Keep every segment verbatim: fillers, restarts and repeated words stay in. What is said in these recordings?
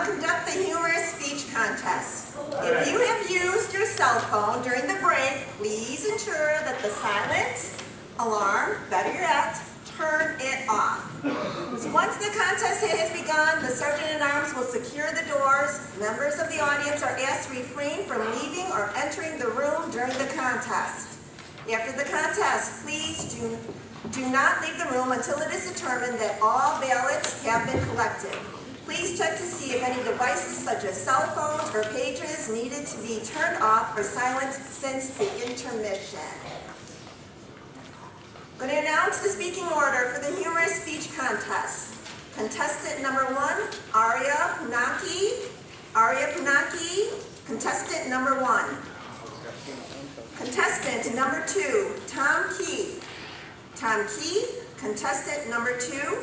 conduct the humorous speech contest. If you have used your cell phone during the break, please ensure that the silent alarm, better yet, turn it off. So once the contest has begun, the Sergeant-at-Arms will secure the doors. Members of the audience are asked to refrain from leaving or entering the room during the contest. After the contest, please do, do not leave the room until it is determined that all ballots have been collected. Please check to see if any devices such as cell phones or pages needed to be turned off or silenced since the intermission. I'm going to announce the speaking order for the humorous speech contest. Contestant number one, Arya Punaki. Arya Punaki, contestant number one. Contestant number two, Tom Keith. Tom Keith, contestant number two.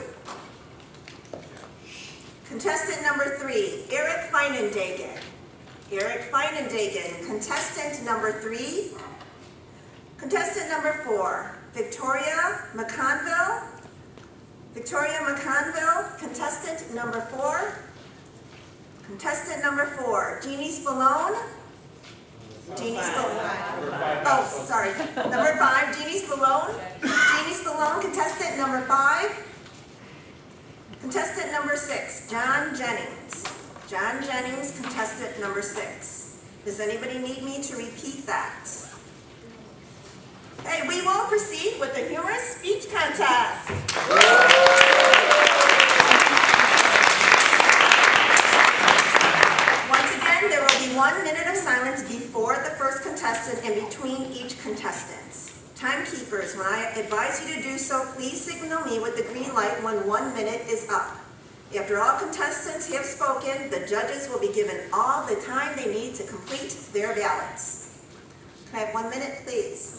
Contestant number three, Eric Feinendagen. Eric Feinendagen, contestant number three. Contestant number four, Victoria McConville. Victoria McConville, contestant number four. Contestant number four, Jeannie Spallone. Jeannie Spallone. Oh, sorry. Number five, Jeannie Spallone. Jeannie Spallone, contestant number five. Contestant number six, John Jennings. John Jennings, contestant number six. Does anybody need me to repeat that? Okay, we will proceed with the humorous speech contest. Once again, there will be one minute of silence before the first contestant and between each contestant. Timekeepers, when I advise you to do so, please signal me with the green light when one minute is up. After all contestants have spoken, the judges will be given all the time they need to complete their ballots. Can I have one minute, please?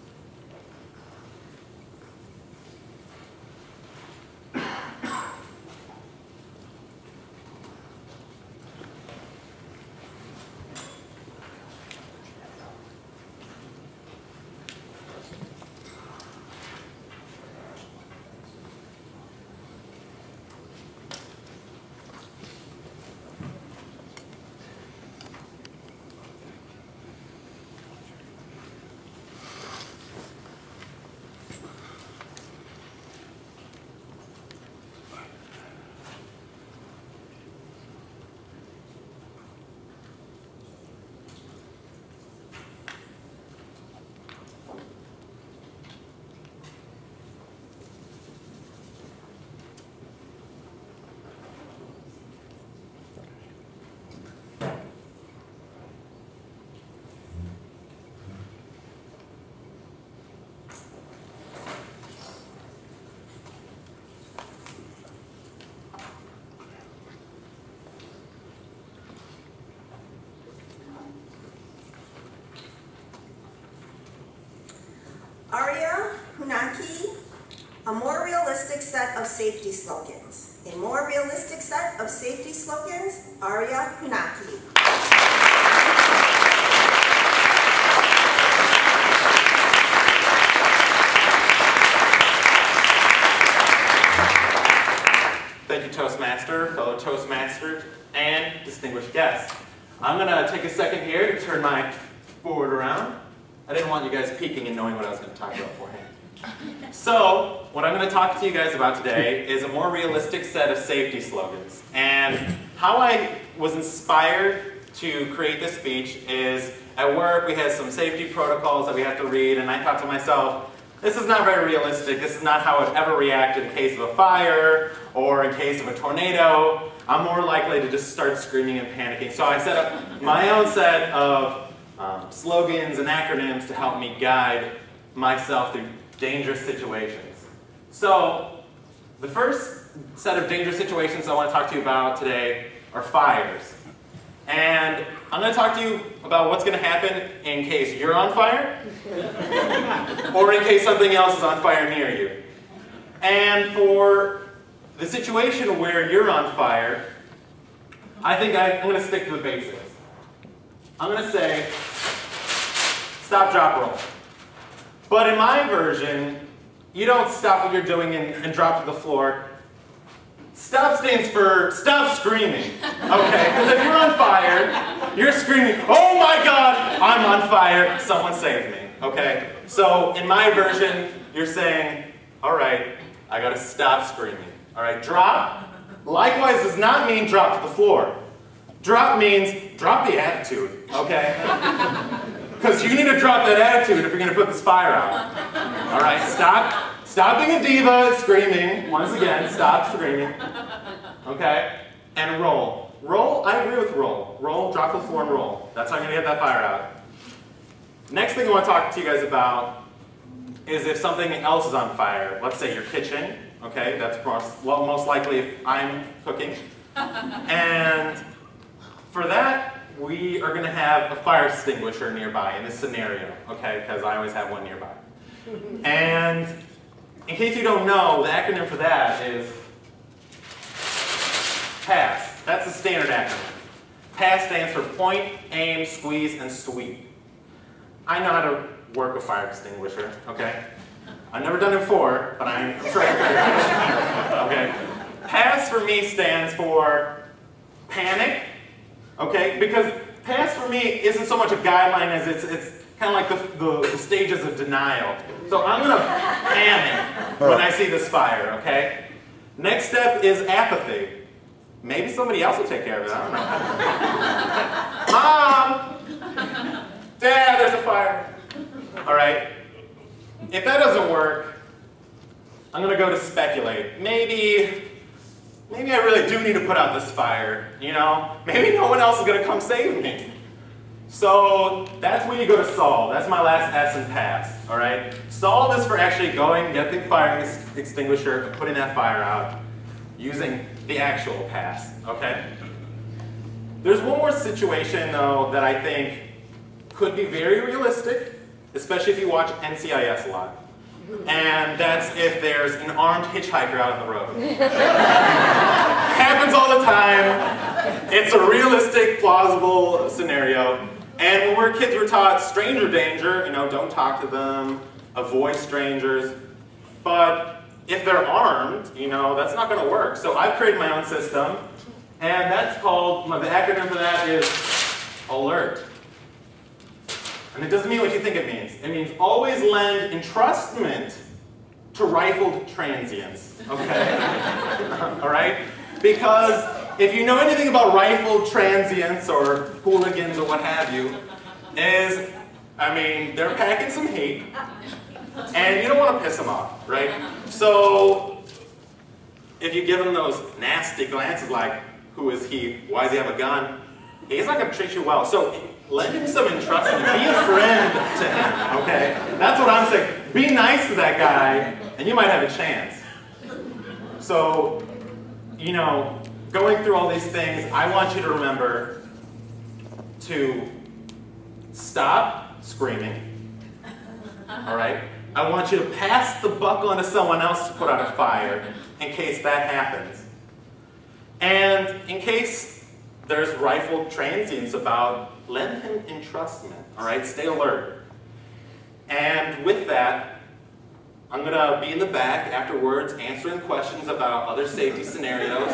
Arya Punaki, a more realistic set of safety slogans. A more realistic set of safety slogans, Arya Punaki. Thank you, Toastmaster, fellow Toastmaster, and distinguished guests. I'm going to take a second here to turn my board around. I didn't want you guys peeking and knowing what I was going to talk about beforehand. So, what I'm going to talk to you guys about today is a more realistic set of safety slogans. And how I was inspired to create this speech is, at work we had some safety protocols that we have to read, and I thought to myself, this is not very realistic. This is not how I'd ever react in case of a fire or in case of a tornado. I'm more likely to just start screaming and panicking. So I set up my own set of Um, slogans and acronyms to help me guide myself through dangerous situations. So, the first set of dangerous situations I want to talk to you about today are fires. And I'm going to talk to you about what's going to happen in case you're on fire, or in case something else is on fire near you. And for the situation where you're on fire, I think I, I'm going to stick to the basics. I'm going to say, stop, drop, roll. But in my version, you don't stop what you're doing and, and drop to the floor. Stop stands for stop screaming, okay? Because if you're on fire, you're screaming, oh my God, I'm on fire, someone save me, okay? So in my version, you're saying, all right, I gotta stop screaming, all right? Drop, likewise, does not mean drop to the floor. Drop means drop the attitude, okay? Because you need to drop that attitude if you're gonna put this fire out, all right? Stop. Stop being a diva, screaming. Once again, stop screaming. Okay? And roll. Roll, I agree with roll. Roll, drop to the floor and roll. That's how I'm going to get that fire out. Next thing I want to talk to you guys about is if something else is on fire. Let's say your kitchen. Okay? That's most, well, most likely if I'm cooking. And for that, we are going to have a fire extinguisher nearby in this scenario. Okay? Because I always have one nearby. And in case you don't know, the acronym for that is PASS. That's the standard acronym. PASS stands for point, aim, squeeze, and sweep. I know how to work a fire extinguisher, okay? I've never done it before, but I'm sure I can figure it out. Okay? PASS for me stands for panic, okay? Because PASS for me isn't so much a guideline as it's, it's kind of like the, the, the stages of denial. So I'm going to panic when I see this fire, okay? Next step is apathy. Maybe somebody else will take care of it, I don't know. Mom! Dad, there's a fire. All right. If that doesn't work, I'm going to go to speculate. Maybe, maybe I really do need to put out this fire, you know? Maybe no one else is going to come save me. So that's when you go to solve. That's my last S in PASS, all right? Solve is for actually going, getting the fire extinguisher, and putting that fire out using the actual PASS, okay? There's one more situation, though, that I think could be very realistic, especially if you watch N C I S a lot. And that's if there's an armed hitchhiker out on the road. Happens all the time. It's a realistic, plausible scenario. And when we were kids, we were taught stranger danger, you know, don't talk to them, avoid strangers. But if they're armed, you know, that's not going to work. So I've created my own system, and that's called, the acronym for that is ALERT. And it doesn't mean what you think it means. It means always lend entrustment to rifled transients, okay? All right? Because if you know anything about rifled transients or hooligans or what have you, is, I mean, they're packing some heat, and you don't want to piss them off, right? So if you give them those nasty glances like, who is he? Why does he have a gun? He's not going to treat you well. So lend him some entrustment. Be a friend to him, okay? That's what I'm saying. Be nice to that guy, and you might have a chance. So, you know, going through all these things, I want you to remember to stop screaming, all right? I want you to pass the buck on to someone else to put out a fire in case that happens. And in case there's rifled transients about, lend him entrustment, all right? Stay alert. And with that, I'm going to be in the back afterwards answering questions about other safety scenarios.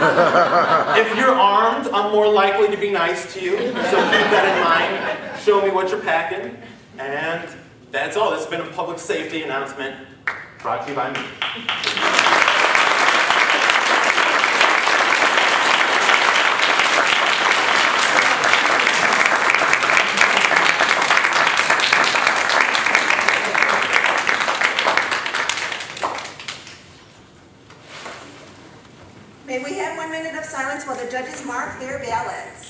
If you're armed, I'm more likely to be nice to you, so keep that in mind. Show me what you're packing. And that's all. This has been a public safety announcement brought to you by me. May we have one minute of silence while the judges mark their ballots.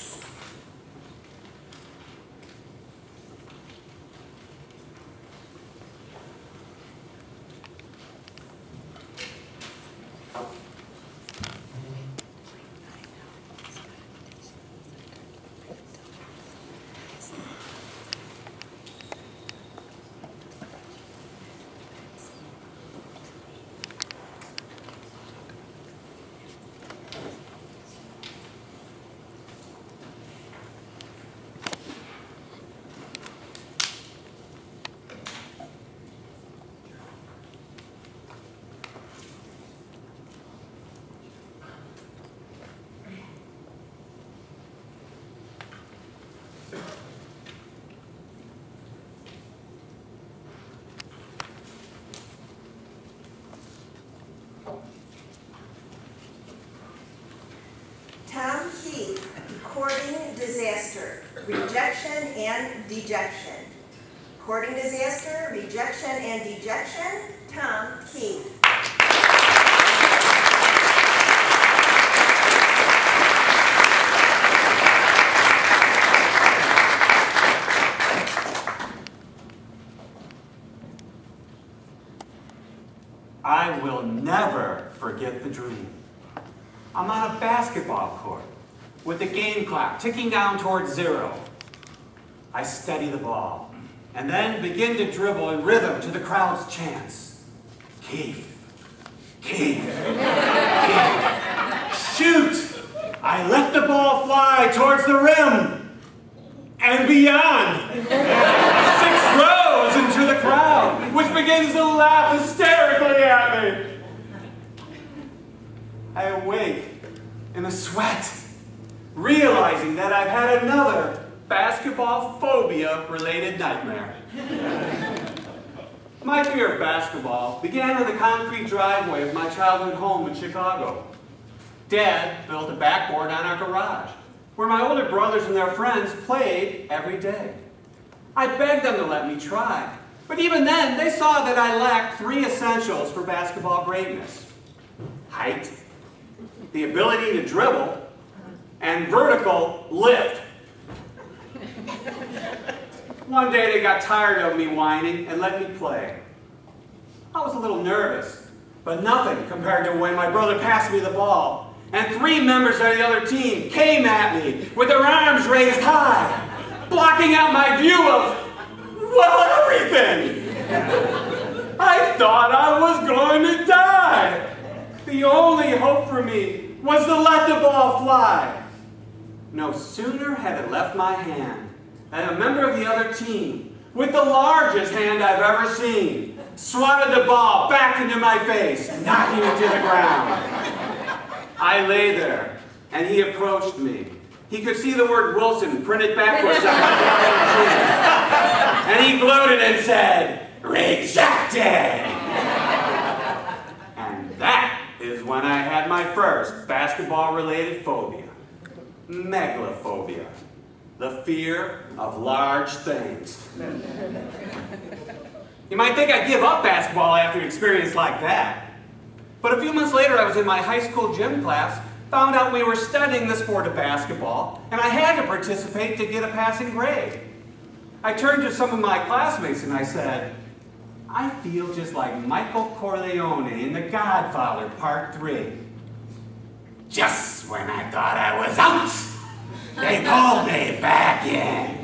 courting disaster, rejection and dejection. Courting disaster, rejection and dejection, Tom Keith. I will never forget the dream. I'm on a basketball court with the game clock ticking down towards zero. I steady the ball and then begin to dribble in rhythm to the crowd's chants. Keith, Keith, Keith, shoot! I let the ball fly towards the rim and beyond. Six rows into the crowd, which begins to laugh hysterically at me. I awake in a sweat, realizing that I've had another basketball phobia-related nightmare. My fear of basketball began in the concrete driveway of my childhood home in Chicago. Dad built a backboard on our garage, where my older brothers and their friends played every day. I begged them to let me try, but even then, they saw that I lacked three essentials for basketball greatness: height, the ability to dribble, and vertical lift. One day they got tired of me whining and let me play. I was a little nervous, but nothing compared to when my brother passed me the ball and three members of the other team came at me with their arms raised high, blocking out my view of, well, everything. I thought I was going to die. The only hope for me was to let the ball fly. No sooner had it left my hand than a member of the other team, with the largest hand I've ever seen, swatted the ball back into my face, knocking it to the ground. I lay there, and he approached me. He could see the word Wilson printed backwards on my chin, and he gloated and said, "Rejected!" And that is when I had my first basketball-related phobia. Megalophobia. The fear of large things. You might think I'd give up basketball after an experience like that. But a few months later, I was in my high school gym class, found out we were studying the sport of basketball, and I had to participate to get a passing grade. I turned to some of my classmates and I said, "I feel just like Michael Corleone in The Godfather Part three. Just when I thought I was out, they pulled me back in."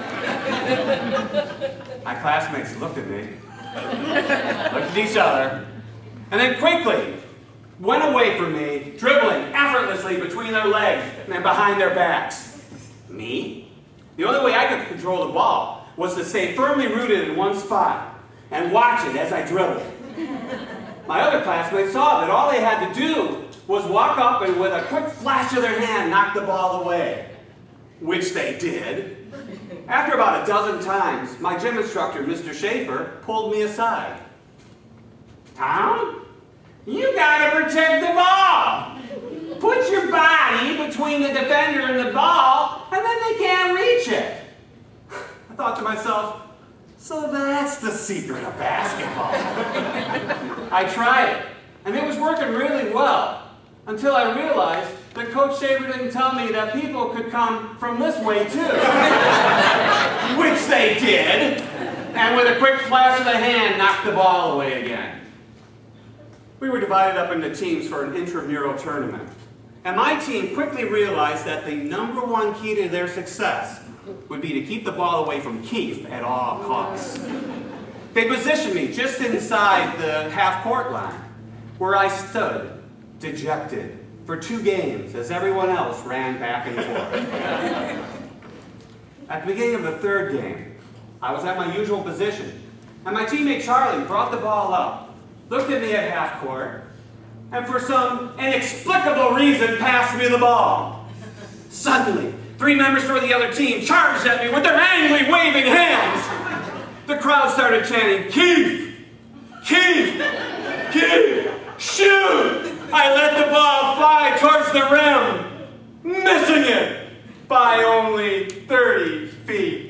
My classmates looked at me, looked at each other, and then quickly went away from me, dribbling effortlessly between their legs and behind their backs. Me? The only way I could control the ball was to stay firmly rooted in one spot and watch it as I dribbled. My other classmates saw that all they had to do was walk up and with a quick flash of their hand knock the ball away, which they did. After about a dozen times, my gym instructor, Mister Schaefer, pulled me aside. "Tom, you gotta protect the ball. Put your body between the defender and the ball, and then they can't reach it." I thought to myself, so that's the secret of basketball. I tried it, and it was working really well, until I realized that Coach Schaefer didn't tell me that people could come from this way too. Which they did, and with a quick flash of the hand, knocked the ball away again. We were divided up into teams for an intramural tournament, and my team quickly realized that the number one key to their success would be to keep the ball away from Keith at all costs. They positioned me just inside the half-court line, where I stood, dejected, for two games as everyone else ran back and forth. At the beginning of the third game, I was at my usual position, and my teammate Charlie brought the ball up, looked at me at half court, and for some inexplicable reason passed me the ball. Suddenly, three members from the other team charged at me with their angry waving hands. The crowd started chanting, "Keith! Keith! Keith! Shoot!" I let the ball fly towards the rim, missing it by only thirty feet.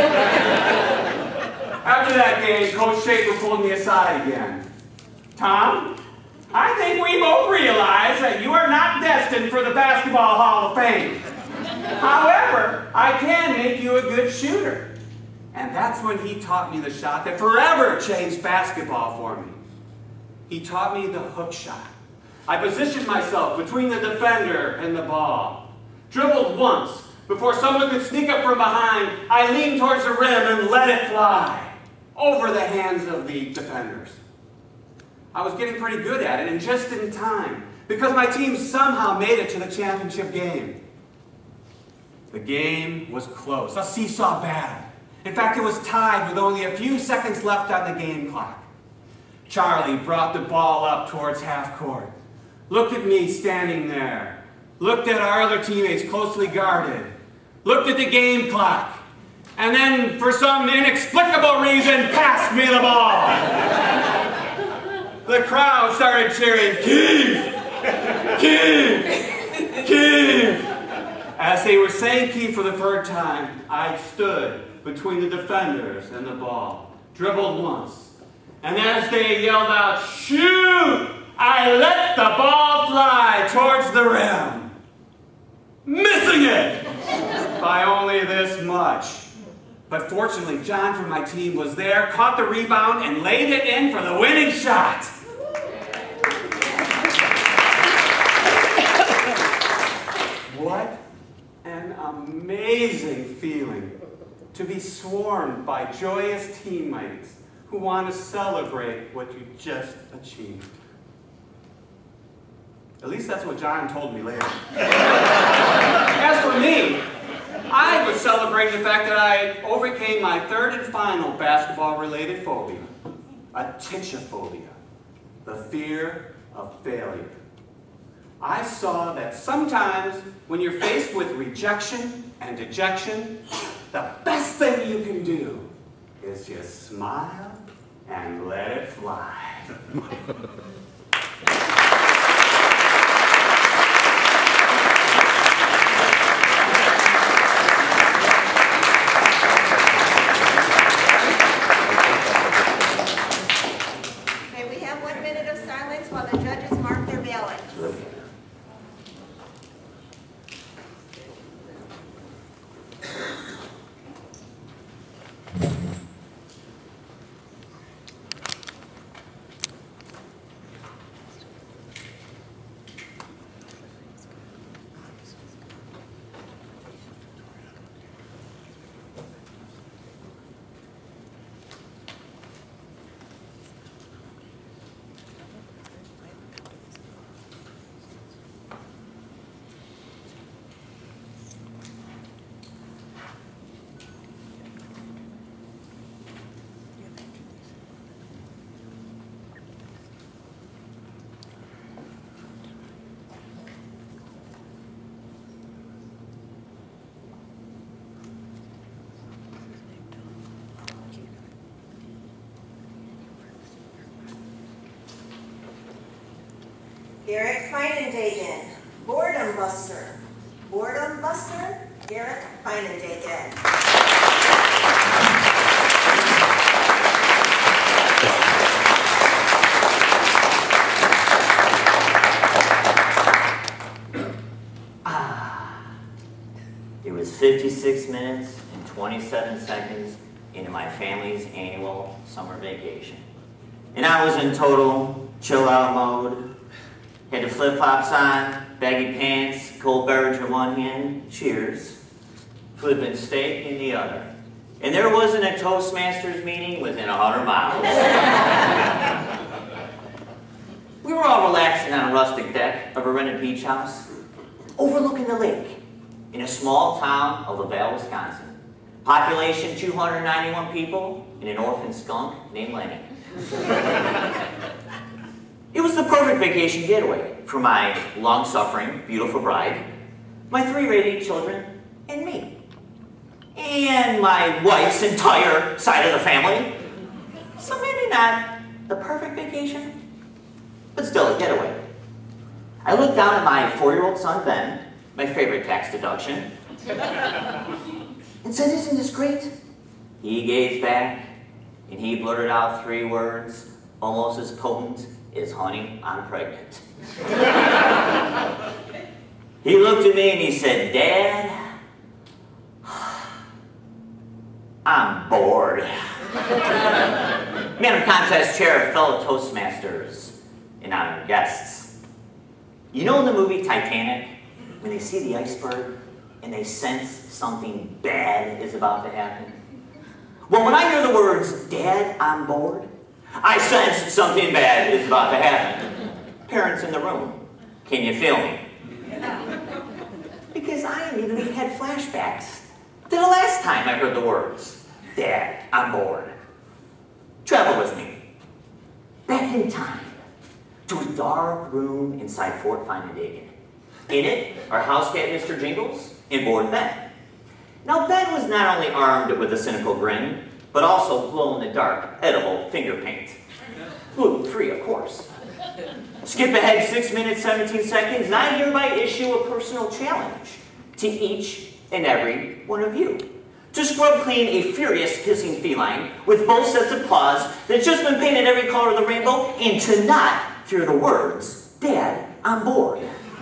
After that game, Coach Schaefer pulled me aside again. Tom, I think we both realize that you are not destined for the Basketball Hall of Fame. However, I can make you a good shooter. And that's when he taught me the shot that forever changed basketball for me. He taught me the hook shot. I positioned myself between the defender and the ball. Dribbled once. Before someone could sneak up from behind, I leaned towards the rim and let it fly over the hands of the defenders. I was getting pretty good at it, and just in time, because my team somehow made it to the championship game. The game was close, a seesaw battle. In fact, it was tied with only a few seconds left on the game clock. Charlie brought the ball up towards half court, looked at me standing there, looked at our other teammates closely guarded, looked at the game clock, and then, for some inexplicable reason, passed me the ball. The crowd started cheering, "Keith! Keith! Keith!" As they were saying Keith for the third time, I stood between the defenders and the ball, dribbled once, and as they yelled out, "Shoot!" I let the ball fly towards the rim, missing it by only this much. But fortunately, John from my team was there, caught the rebound, and laid it in for the winning shot. What an amazing feeling to be swarmed by joyous teammates who want to celebrate what you just achieved. At least that's what John told me later. As for me, I was celebrating the fact that I overcame my third and final basketball-related phobia, atychiphobia, the fear of failure. I saw that sometimes when you're faced with rejection and dejection, the best thing you can do is just smile and let it fly. Garrett Feinendagen, Boredom Buster. Boredom Buster, Garrett Feinendagen. Ah, it was fifty-six minutes and twenty-seven seconds into my family's annual summer vacation. And I was in total chill-out mode. Had the flip-flops on, baggy pants, cold beverage in one hand, cheers, flipping steak in the other. And there wasn't a Toastmasters meeting within a hundred miles. We were all relaxing on a rustic deck of a rented beach house, overlooking the lake, in a small town of LaVale, Wisconsin. Population two hundred ninety-one people, and an orphan skunk named Lenny. It was the perfect vacation getaway for my long-suffering, beautiful bride, my three radiant children, and me. And my wife's entire side of the family. So maybe not the perfect vacation, but still a getaway. I looked down at my four-year-old son, Ben, my favorite tax deduction, and said, "Isn't this great?" He gazed back, and he blurted out three words, almost as potent as "Honey, I'm pregnant." He looked at me and he said, "Dad, I'm bored." Madam Contest Chair, fellow Toastmasters, and honored guests. You know in the movie Titanic, when they see the iceberg and they sense something bad is about to happen? Well, when I hear the words, "Dad, I'm bored," I sense something bad is about to happen. Parents in the room, can you feel me? Because I immediately had flashbacks to the last time I heard the words, "Dad, I'm bored." Travel with me, back in time, to a dark room inside Fort Finnedagon. In it are house cat Mister Jingles and bored Ben. Now Ben was not only armed with a cynical grin, but also glow-in-the-dark edible finger paint. Gluten-free, of course. Skip ahead six minutes, seventeen seconds, and I hereby issue a personal challenge to each and every one of you. To scrub clean a furious hissing feline with both sets of paws that's just been painted every color of the rainbow, and to not fear the words, "Dad, I'm bored."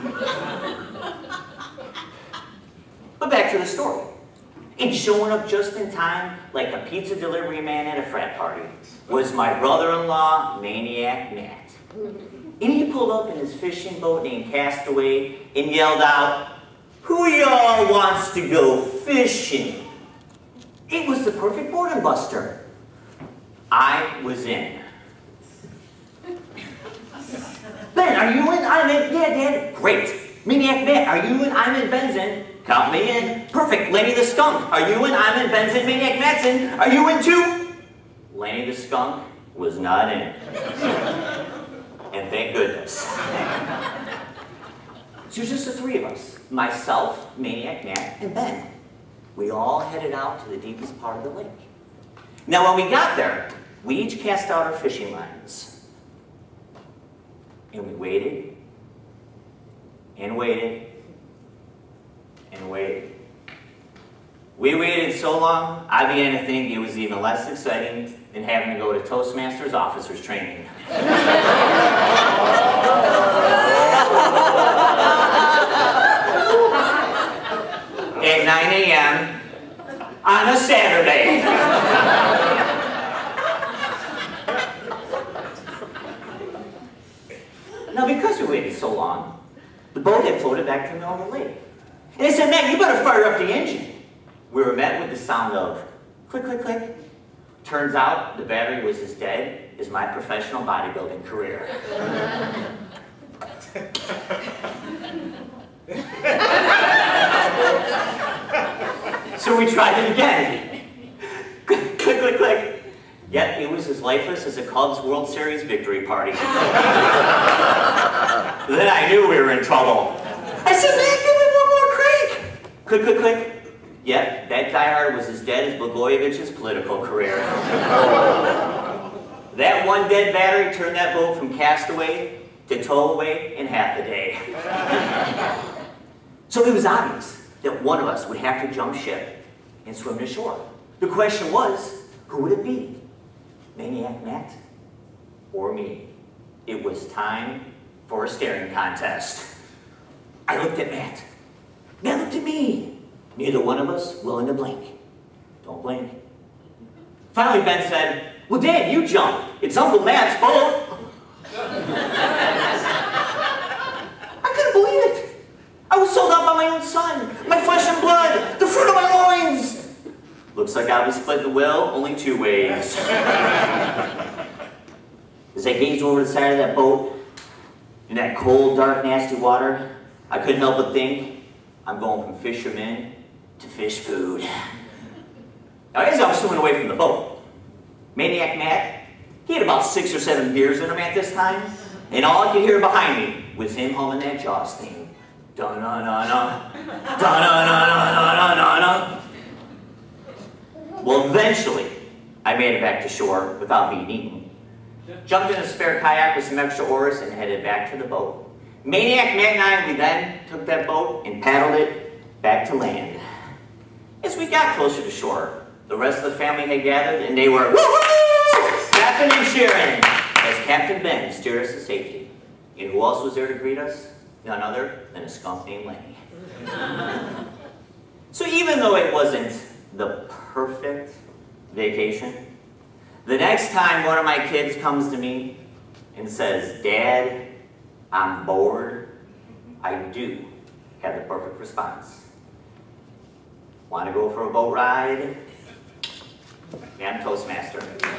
But back to the story. And showing up just in time, like a pizza delivery man at a frat party, was my brother-in-law, Maniac Matt. And he pulled up in his fishing boat named Castaway and yelled out, "Who y'all wants to go fishing?" It was the perfect boredom buster. I was in. "Ben, are you in?" "I'm in." "Yeah, Dad." "Great." "Maniac Matt, are you in?" "I'm in." "Ben's in." "Count me in." "Perfect." "Lenny the Skunk, are you in?" "I'm in." "Ben's in." "Maniac Matt's in." "Are you in too?" Lenny the Skunk was not in. And thank goodness. So it was just the three of us. Myself, Maniac Matt, and Ben. We all headed out to the deepest part of the lake. Now when we got there, we each cast out our fishing lines. And we waited, and waited, and waited. We waited so long, I began to think it was even less exciting than having to go to Toastmasters officers training. At nine A M on a Saturday. Now because we waited so long, the boat had floated back to the middle of the lake. And they said, "Matt, you better fire up the engine." We were met with the sound of click, click, click. Turns out the battery was as dead as my professional bodybuilding career. So we tried it again. Click, click, click, click. Yet it was as lifeless as a Cubs World Series victory party. Then I knew we were in trouble. I said, "Man, give me one more crank." Click, click, click. Yep, that diehard was as dead as Blagojevich's political career. That one dead battery turned that boat from castaway to towaway in half a day. So it was obvious that one of us would have to jump ship and swim to shore. The question was, who would it be? Maniac Matt or me? It was time for a staring contest. I looked at Matt. Matt looked at me. Neither one of us willing to blink. Don't blink. Finally, Ben said, "Well, Dad, you jump. It's Uncle Matt's boat." I couldn't believe it. I was sold out by my own son, my flesh and blood, the fruit of my loins. Looks like I'll be splitting the will only two ways. As I gazed over the side of that boat, in that cold, dark, nasty water, I couldn't help but think, I'm going from fisherman to fish food. Now, as I was swimming away from the boat, Maniac Matt, he had about six or seven beers in him at this time, and all I could hear behind me was him humming that Jaws theme. Da-na-na-na, da-na-na-na-na-na-na. Well, eventually, I made it back to shore without being eaten. Jumped in a spare kayak with some extra oars and headed back to the boat. Maniac Matt and I, we then took that boat and paddled it back to land. As we got closer to shore, the rest of the family had gathered and they were woo-hoo! Clapping and cheering as Captain Ben steered us to safety. And who else was there to greet us? None other than a skunk named Lenny. So even though it wasn't the perfect vacation, the next time one of my kids comes to me and says, "Dad, I'm bored," I do have the perfect response. Want to go for a boat ride? Yeah, I'm Toastmaster.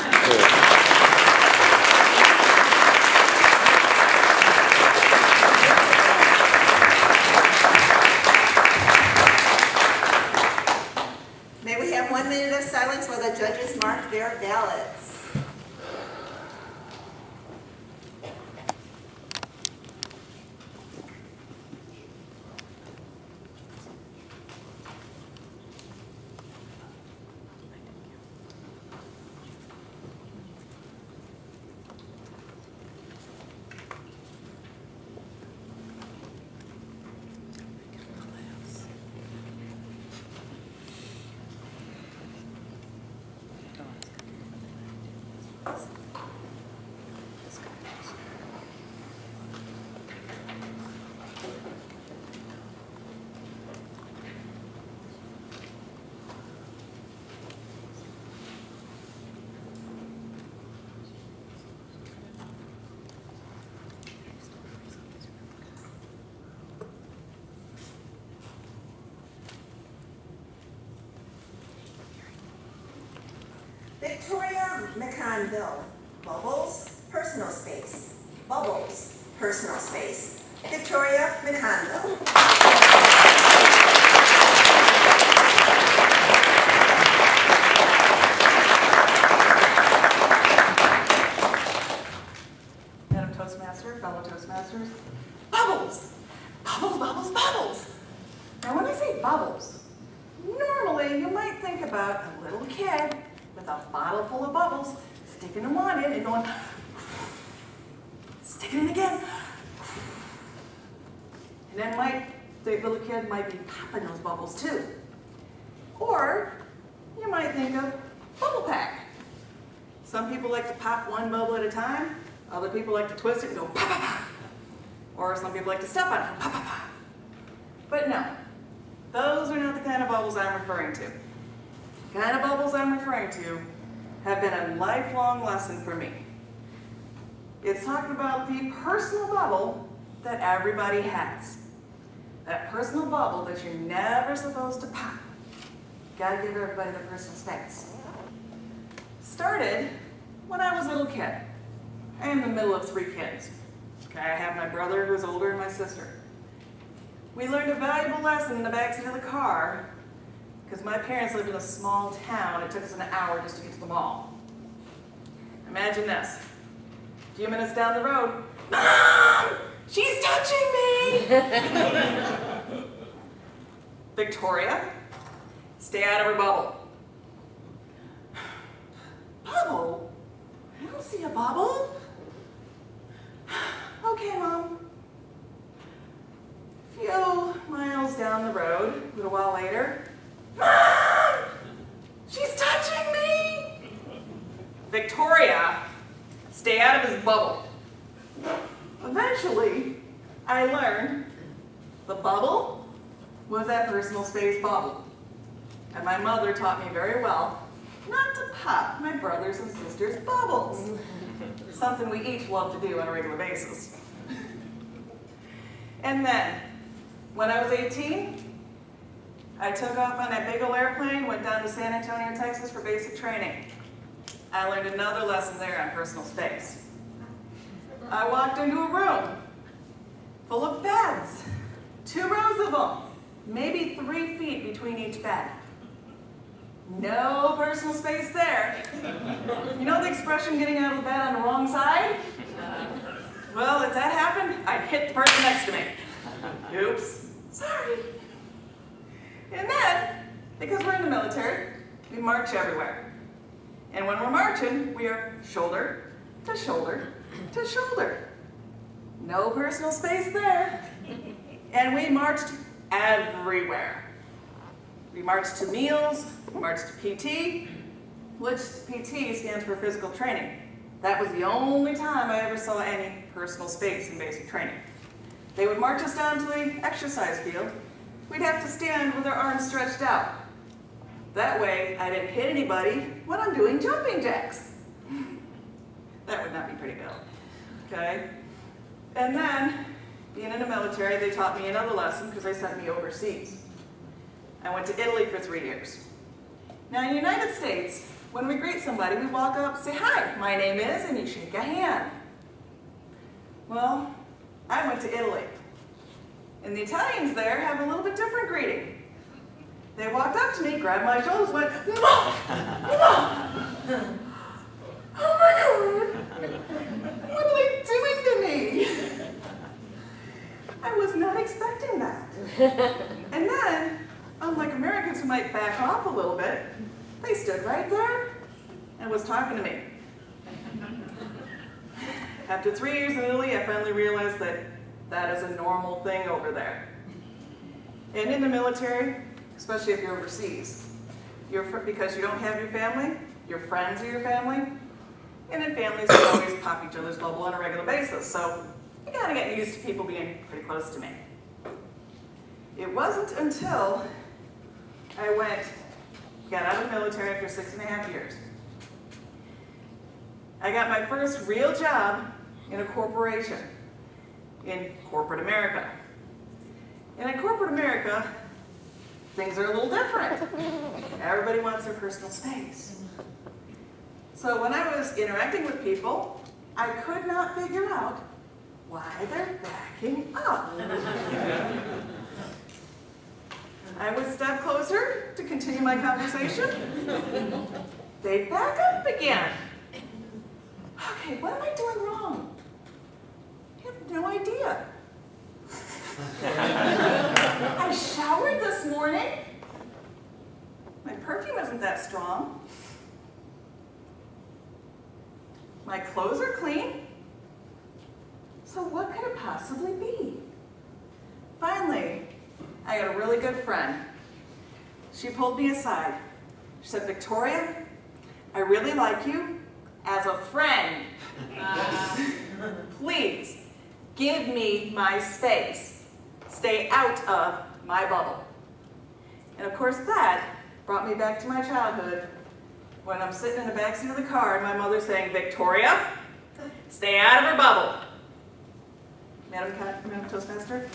May we have one minute of silence while the judges mark their ballots. Victoria McConville, Bubbles, personal space. Bubbles, personal space. Victoria McConville. Madam Toastmaster, fellow Toastmasters, bubbles! Bubbles, bubbles, bubbles! Now when I say bubbles, normally you might think about a little kid with a bottle full of bubbles, sticking them on in and going, sticking it again. And then might, the little kid might be popping those bubbles too. Or you might think of bubble pack. Some people like to pop one bubble at a time. Other people like to twist it and go pop, pop, pop. Or some people like to step on it and pop, pop, pop. But no, those are not the kind of bubbles I'm referring to. The kind of bubbles I'm referring to have been a lifelong lesson for me. It's talking about the personal bubble that everybody has. That personal bubble that you're never supposed to pop. Gotta give everybody their personal space. Started when I was a little kid. I am the middle of three kids. Okay, I have my brother who's older and my sister. We learned a valuable lesson in the backseat of the car because my parents lived in a small town. It took us an hour just to get to the mall. Imagine this. A few minutes down the road, Mom! She's touching me! Victoria, stay out of her bubble. Bubble? I don't see a bubble. Okay, Mom. A few miles down the road, a little while later, Mom! She's touching me! Victoria, stay out of his bubble. Eventually, I learned the bubble was that personal space bubble. And my mother taught me very well not to pop my brothers and sisters' bubbles. Something we each love to do on a regular basis. And then, when I was eighteen, I took off on that big old airplane, went down to San Antonio, Texas for basic training. I learned another lesson there on personal space. I walked into a room full of beds, two rows of them, maybe three feet between each bed. No personal space there. You know the expression, getting out of the bed on the wrong side? Well, if that happened, I'd hit the person next to me. Oops, sorry. And then, because we're in the military, we march everywhere. And when we're marching, we are shoulder to shoulder to shoulder. No personal space there. And we marched everywhere. We marched to meals, we marched to P T, which P T stands for physical training. That was the only time I ever saw any personal space in basic training. They would march us down to the exercise field. We'd have to stand with our arms stretched out. That way, I didn't hit anybody when I'm doing jumping jacks. That would not be pretty good, okay? And then, being in the military, they taught me another lesson because they sent me overseas. I went to Italy for three years. Now, in the United States, when we greet somebody, we walk up, say, hi, my name is, and you shake a hand. Well, I went to Italy. And the Italians there have a little bit different greeting. They walked up to me, grabbed my shoulders, went, Mom! Mom! Oh my God! What are they doing to me? I was not expecting that. And then, unlike Americans who might back off a little bit, they stood right there and was talking to me. After three years in Italy, I finally realized that that is a normal thing over there. And in the military, especially if you're overseas, you're, because you don't have your family, your friends are your family, and in families we always pop each other's bubble on a regular basis, so you gotta get used to people being pretty close to me. It wasn't until I went, got out of the military after six and a half years. I got my first real job in a corporation, in corporate America. And in corporate America, things are a little different. Everybody wants their personal space. So when I was interacting with people, I could not figure out why they're backing up. I would step closer to continue my conversation. They'd back up again. Okay, what am I doing wrong? I have no idea. I showered this morning. My perfume isn't that strong. My clothes are clean. So what could it possibly be? Finally, I got a really good friend. She pulled me aside. She said, Victoria, I really like you as a friend. Uh, please, give me my space. Stay out of my bubble. And of course that brought me back to my childhood when I'm sitting in the backseat of the car and my mother saying, Victoria, stay out of her bubble. Madam, Madam Toastmaster?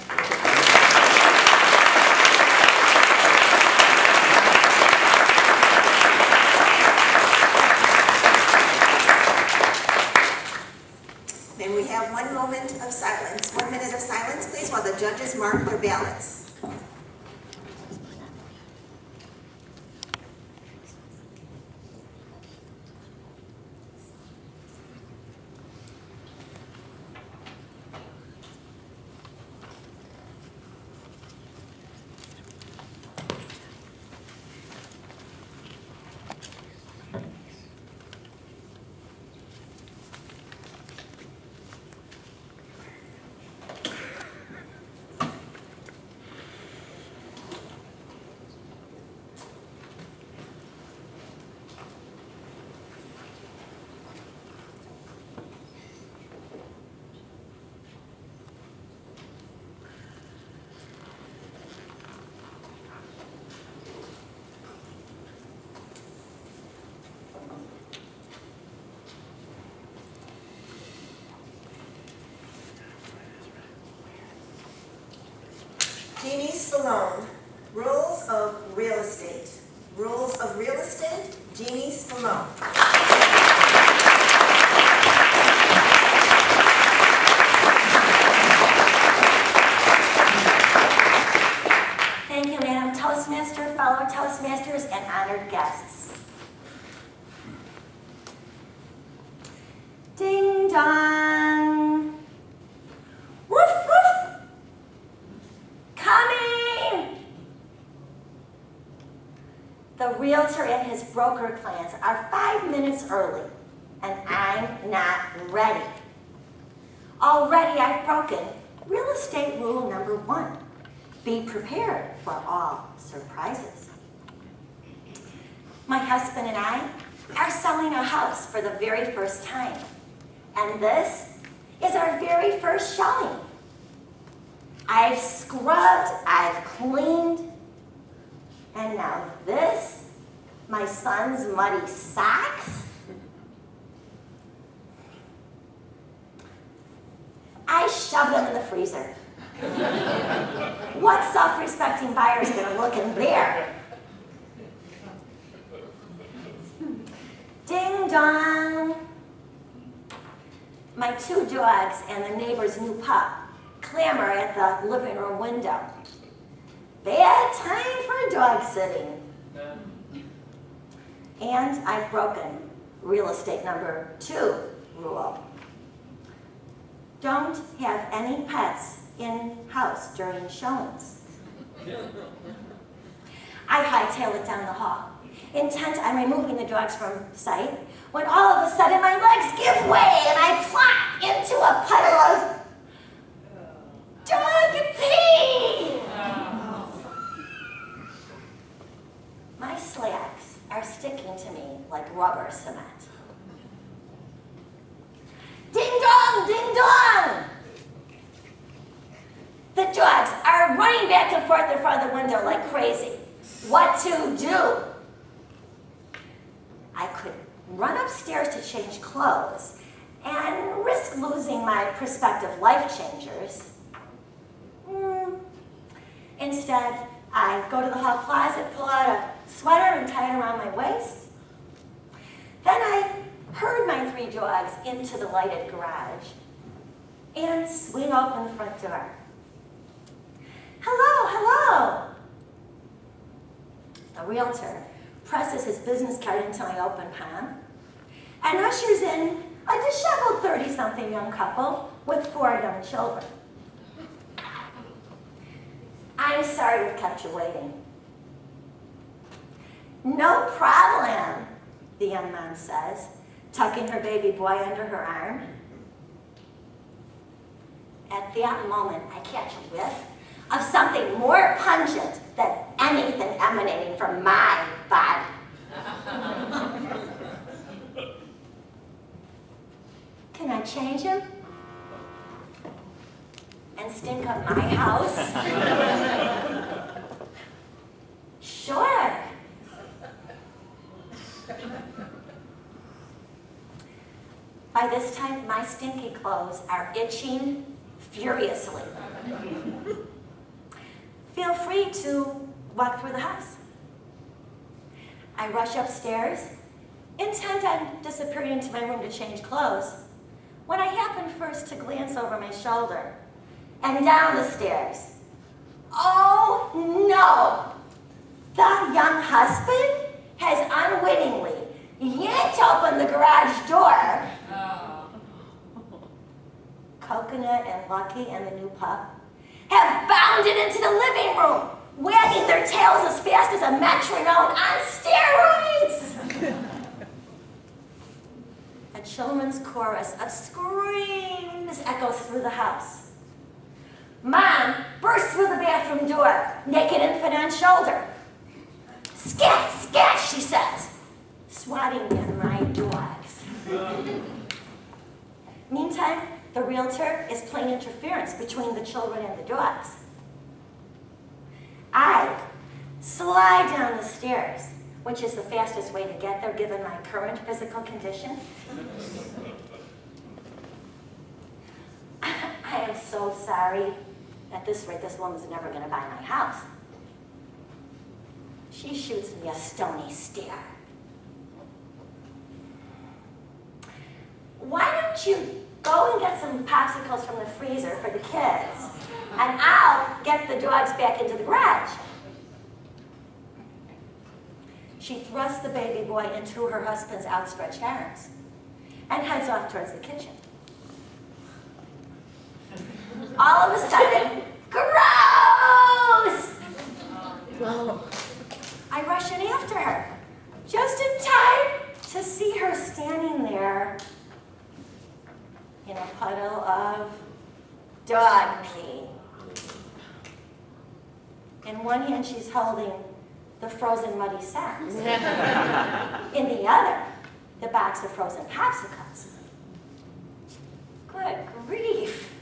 May we have one moment of silence, one minute of silence, please, while the judges mark their ballots. Jeannie Spallone, Rules of Real Estate. Rules of Real Estate, Jeannie Spallone. Thank you, Madam Toastmaster, fellow Toastmasters, and honored guests. Ding dong. Woof woof. Coming. The realtor and his broker clients are five minutes early, and I'm not ready. Already I've broken real estate rule number one. Be prepared for all surprises. My husband and I are selling a house for the very first time. And this is our very first showing. I've scrubbed, I've cleaned, and now this, my son's muddy socks. I shoved them in the freezer. What self-respecting buyer is gonna look in there? Ding dong. My two dogs and the neighbor's new pup clamor at the living room window. Bad time for dog sitting. And I've broken real estate number two rule. Don't have any pets in-house during showings. I hightail it down the hall, intent on removing the dogs from sight, when all of a sudden my legs give way and I plop into a puddle of dog pee! My slacks are sticking to me like rubber cement. Ding dong, ding dong! The dogs are running back and forth in front of the window like crazy. What to do? I could run upstairs to change clothes and risk losing my prospective life changers. Mm. Instead, I go to the hall closet, pull out a sweater and tie it around my waist. Then I herd my three dogs into the lighted garage and swing open the front door. Hello, hello. The realtor presses his business card into my open palm and ushers in a disheveled thirty-something young couple with four young children. I'm sorry we've kept you waiting. No problem, the young mom says, tucking her baby boy under her arm. At that moment, I catch a whiff of something more pungent than anything emanating from my body. Can I change him? And stink up my house? Sure. By this time, my stinky clothes are itching furiously. Feel free to walk through the house. I rush upstairs, intent on disappearing into my room to change clothes, when I happen first to glance over my shoulder and down the stairs. Oh no! The young husband has unwittingly yanked open the garage door. Coconut and Lucky and the new pup have bounded into the living room, wagging their tails as fast as a metronome on steroids. A children's chorus of screams echoes through the house. Mom bursts through the bathroom door, naked infant on shoulder. Scat, scat, she says, swatting at my dogs. Meantime, the realtor is playing interference between the children and the dogs. I slide down the stairs, which is the fastest way to get there given my current physical condition. I am so sorry. At this rate, this woman's never going to buy my house. She shoots me a stony stare. Why don't you go and get some popsicles from the freezer for the kids, and I'll get the dogs back into the garage. She thrusts the baby boy into her husband's outstretched arms and heads off towards the kitchen. All of a sudden, gross! I rush in after her, just in time to see her standing there in a puddle of dog pee. In one hand, she's holding the frozen muddy socks. In the other, the box of frozen popsicles. Good grief.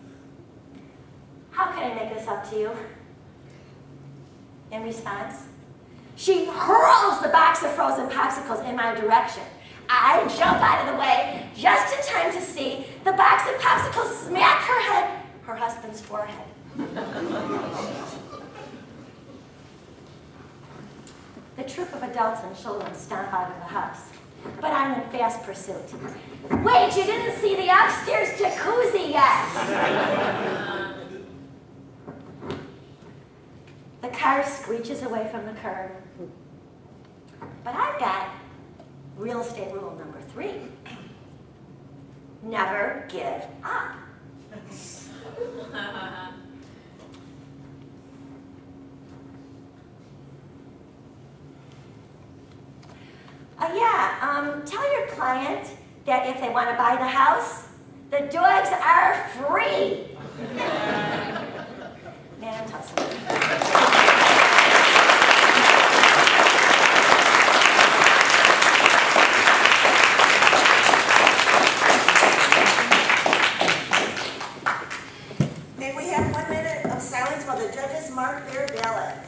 How can I make this up to you? In response, she hurls the box of frozen popsicles in my direction. I jump out of the way just in time to see the box of popsicles smack her head, her husband's forehead. The troop of adults and children stomp out of the house, but I'm in fast pursuit. Wait, you didn't see the upstairs jacuzzi yet! The car screeches away from the curb. But I've got real estate rule number three. Never give up. Uh, yeah, um, tell your client that if they want to buy the house, the dogs are free. Madam Tussle. May we have one minute of silence while the judges mark their ballots?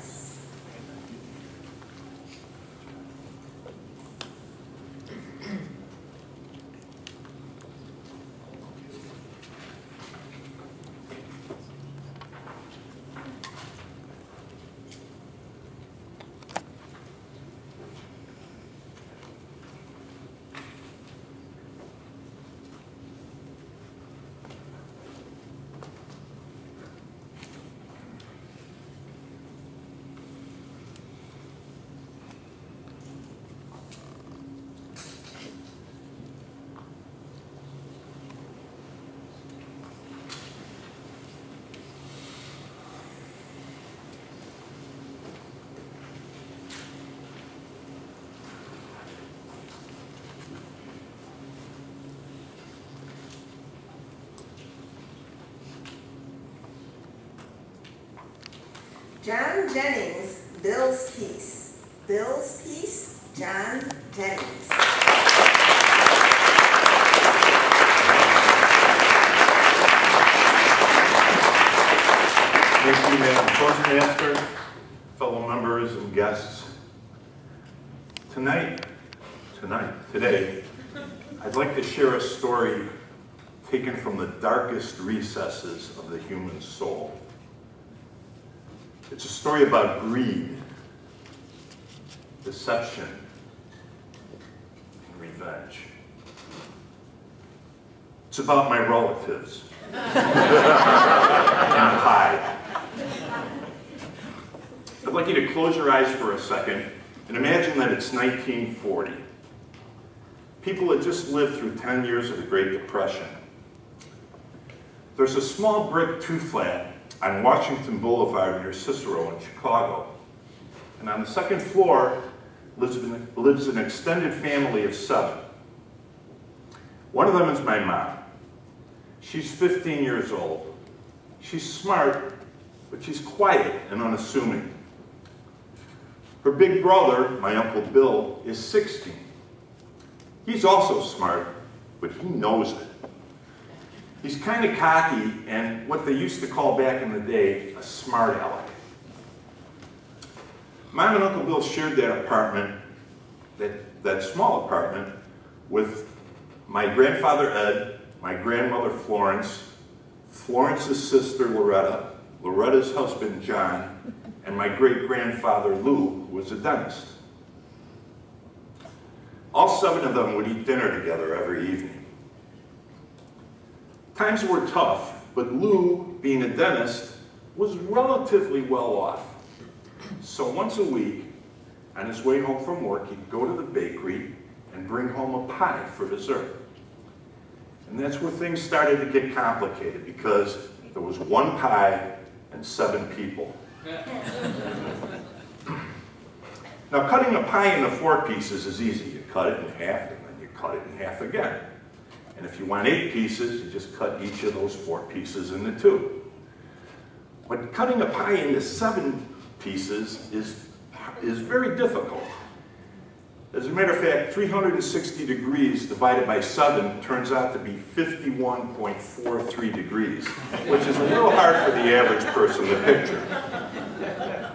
John Jennings, Bill's Peace. Bill's Peace, John Jennings. Thank you, Madam Toastmaster, fellow members and guests. Tonight, tonight, today, I'd like to share a story taken from the darkest recesses of the human soul. It's a story about greed, deception, and revenge. It's about my relatives and pie. I'd like you to close your eyes for a second and imagine that it's nineteen forty. People had just lived through ten years of the Great Depression. There's a small brick two-flat on Washington Boulevard near Cicero in Chicago. And on the second floor lives an, lives an extended family of seven. One of them is my mom. She's fifteen years old. She's smart, but she's quiet and unassuming. Her big brother, my Uncle Bill, is sixteen. He's also smart, but he knows it. He's kind of cocky and what they used to call back in the day, a smart aleck. Mom and Uncle Bill shared that apartment, that, that small apartment, with my grandfather Ed, my grandmother Florence, Florence's sister Loretta, Loretta's husband John, and my great-grandfather Lou, who was a dentist. All seven of them would eat dinner together every evening. Times were tough, but Lou, being a dentist, was relatively well off. So once a week, on his way home from work, he'd go to the bakery and bring home a pie for dessert. And that's where things started to get complicated because there was one pie and seven people. Now, cutting a pie into four pieces is easy. You cut it in half and then you cut it in half again. And if you want eight pieces, you just cut each of those four pieces into two. But cutting a pie into seven pieces is, is very difficult. As a matter of fact, three hundred sixty degrees divided by seven turns out to be fifty-one point four three degrees, which is a little hard for the average person to picture.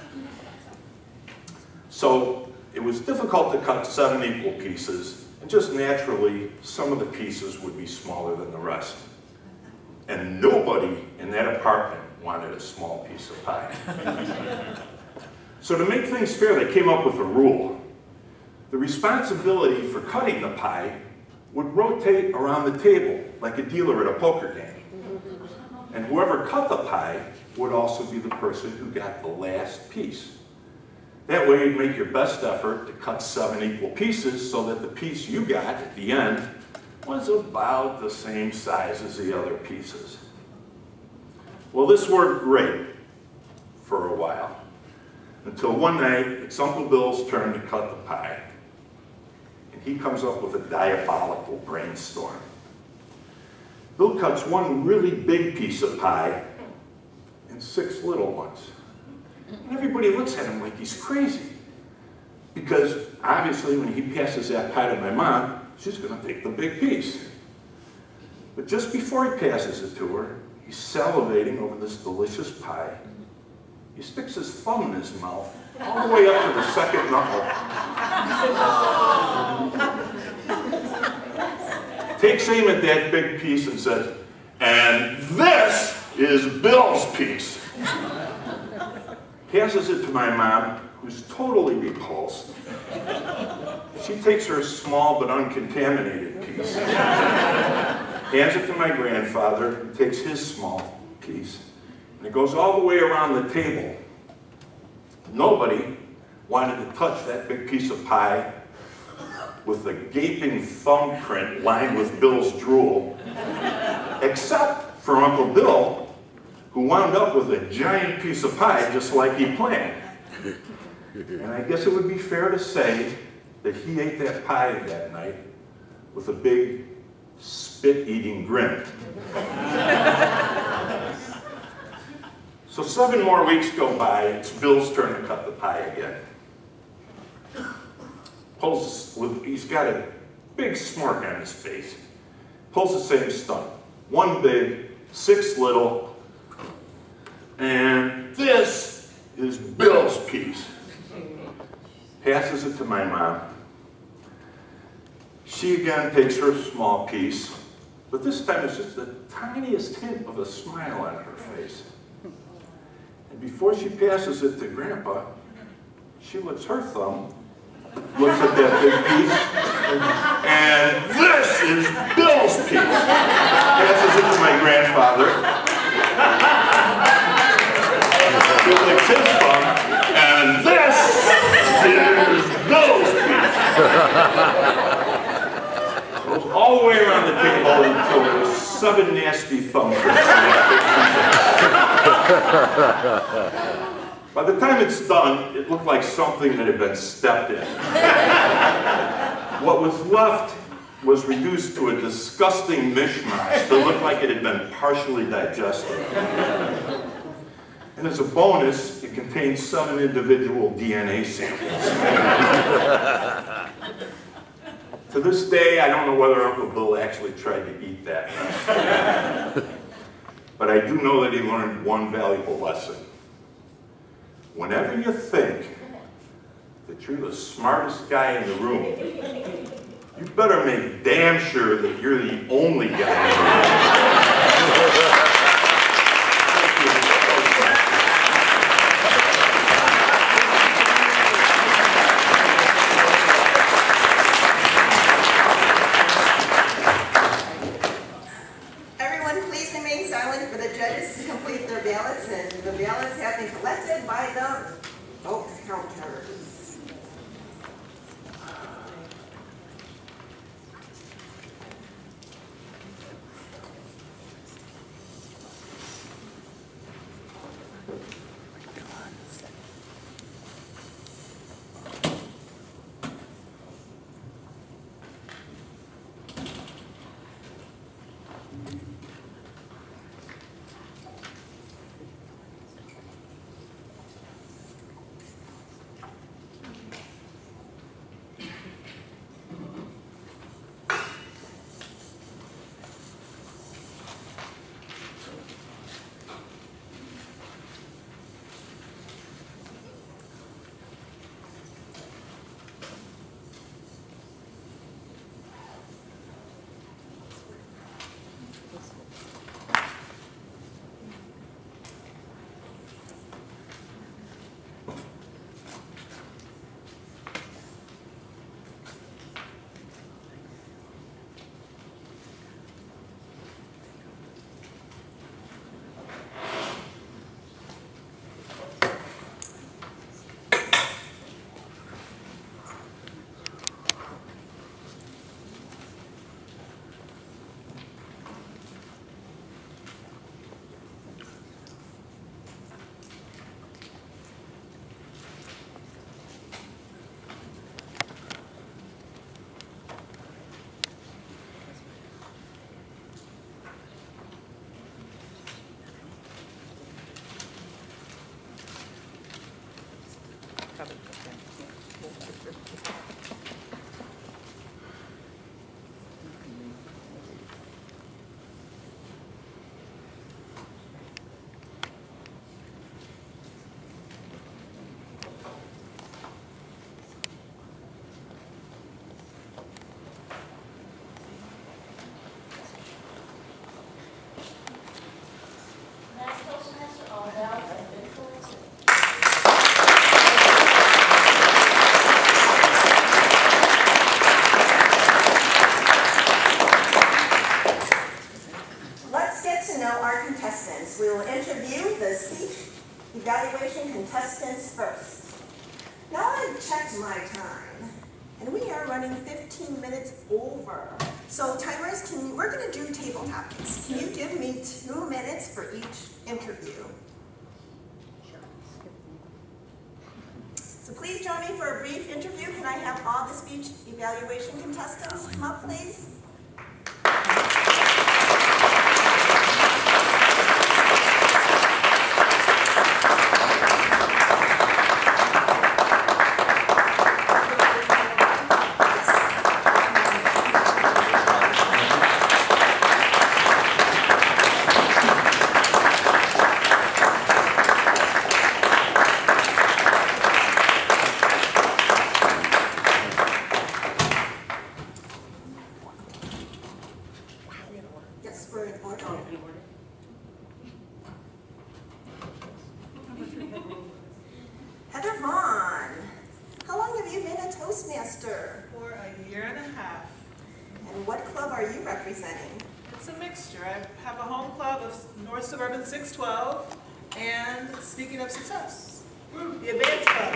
So it was difficult to cut seven equal pieces, and just naturally, some of the pieces would be smaller than the rest. And nobody in that apartment wanted a small piece of pie. So to make things fair, they came up with a rule. The responsibility for cutting the pie would rotate around the table like a dealer at a poker game. And whoever cut the pie would also be the person who got the last piece. That way you'd make your best effort to cut seven equal pieces so that the piece you got at the end was about the same size as the other pieces. Well, this worked great for a while, until one night it's Uncle Bill's turn to cut the pie. And he comes up with a diabolical brainstorm. Bill cuts one really big piece of pie and six little ones. And everybody looks at him like he's crazy. Because obviously when he passes that pie to my mom, she's going to take the big piece. But just before he passes it to her, he's salivating over this delicious pie. He sticks his thumb in his mouth all the way up to the second knuckle. Takes aim at that big piece and says, "And this is Bill's piece." Passes it to my mom, who's totally repulsed. She takes her small but uncontaminated piece, hands it to my grandfather, who takes his small piece, and it goes all the way around the table. Nobody wanted to touch that big piece of pie with the gaping thumbprint lined with Bill's drool, except for Uncle Bill, who wound up with a giant piece of pie just like he planned. And I guess it would be fair to say that he ate that pie that night with a big spit-eating grin. So seven more weeks go by, it's Bill's turn to cut the pie again. Pulls, with, he's got a big smirk on his face. Pulls the same stunt. One big, six little, and this is Bill's piece. Passes it to my mom. She again takes her small piece, but this time it's just the tiniest hint of a smile on her face. And before she passes it to Grandpa, she licks her thumb, looks at that big piece, and this is Bill's piece. Passes it to my grandfather. He licks his thumb, and this is Bill's piece. Goes all the way around the table until there's seven nasty thumbprints. By the time it's done, it looked like something that had been stepped in. What was left was reduced to a disgusting mishmash that looked like it had been partially digested. And as a bonus, it contained seven individual D N A samples. To this day, I don't know whether Uncle Bill actually tried to eat that. But I do know that he learned one valuable lesson. Whenever you think that you're the smartest guy in the room, you better make damn sure that you're the only guy in the room. Everyone, please remain silent for the judges to complete their ballots, and the ballots have been collected by the vote counters. Let's get to know our contestants. We will interview the speech evaluation contestants first. Now I've checked my time, and we are running fifteen minutes over. So timers, can you, we're going to do table topics. Can you give me two minutes for each interview? So please join me for a brief interview. Can I have all the speech evaluation contestants come up, please? Yes, we're in order. Heather Vaughn, how long have you been a Toastmaster? For a year and a half. And what club are you representing? It's a mixture. I have a home club of North Suburban six twelve and, speaking of success, the Advanced Club.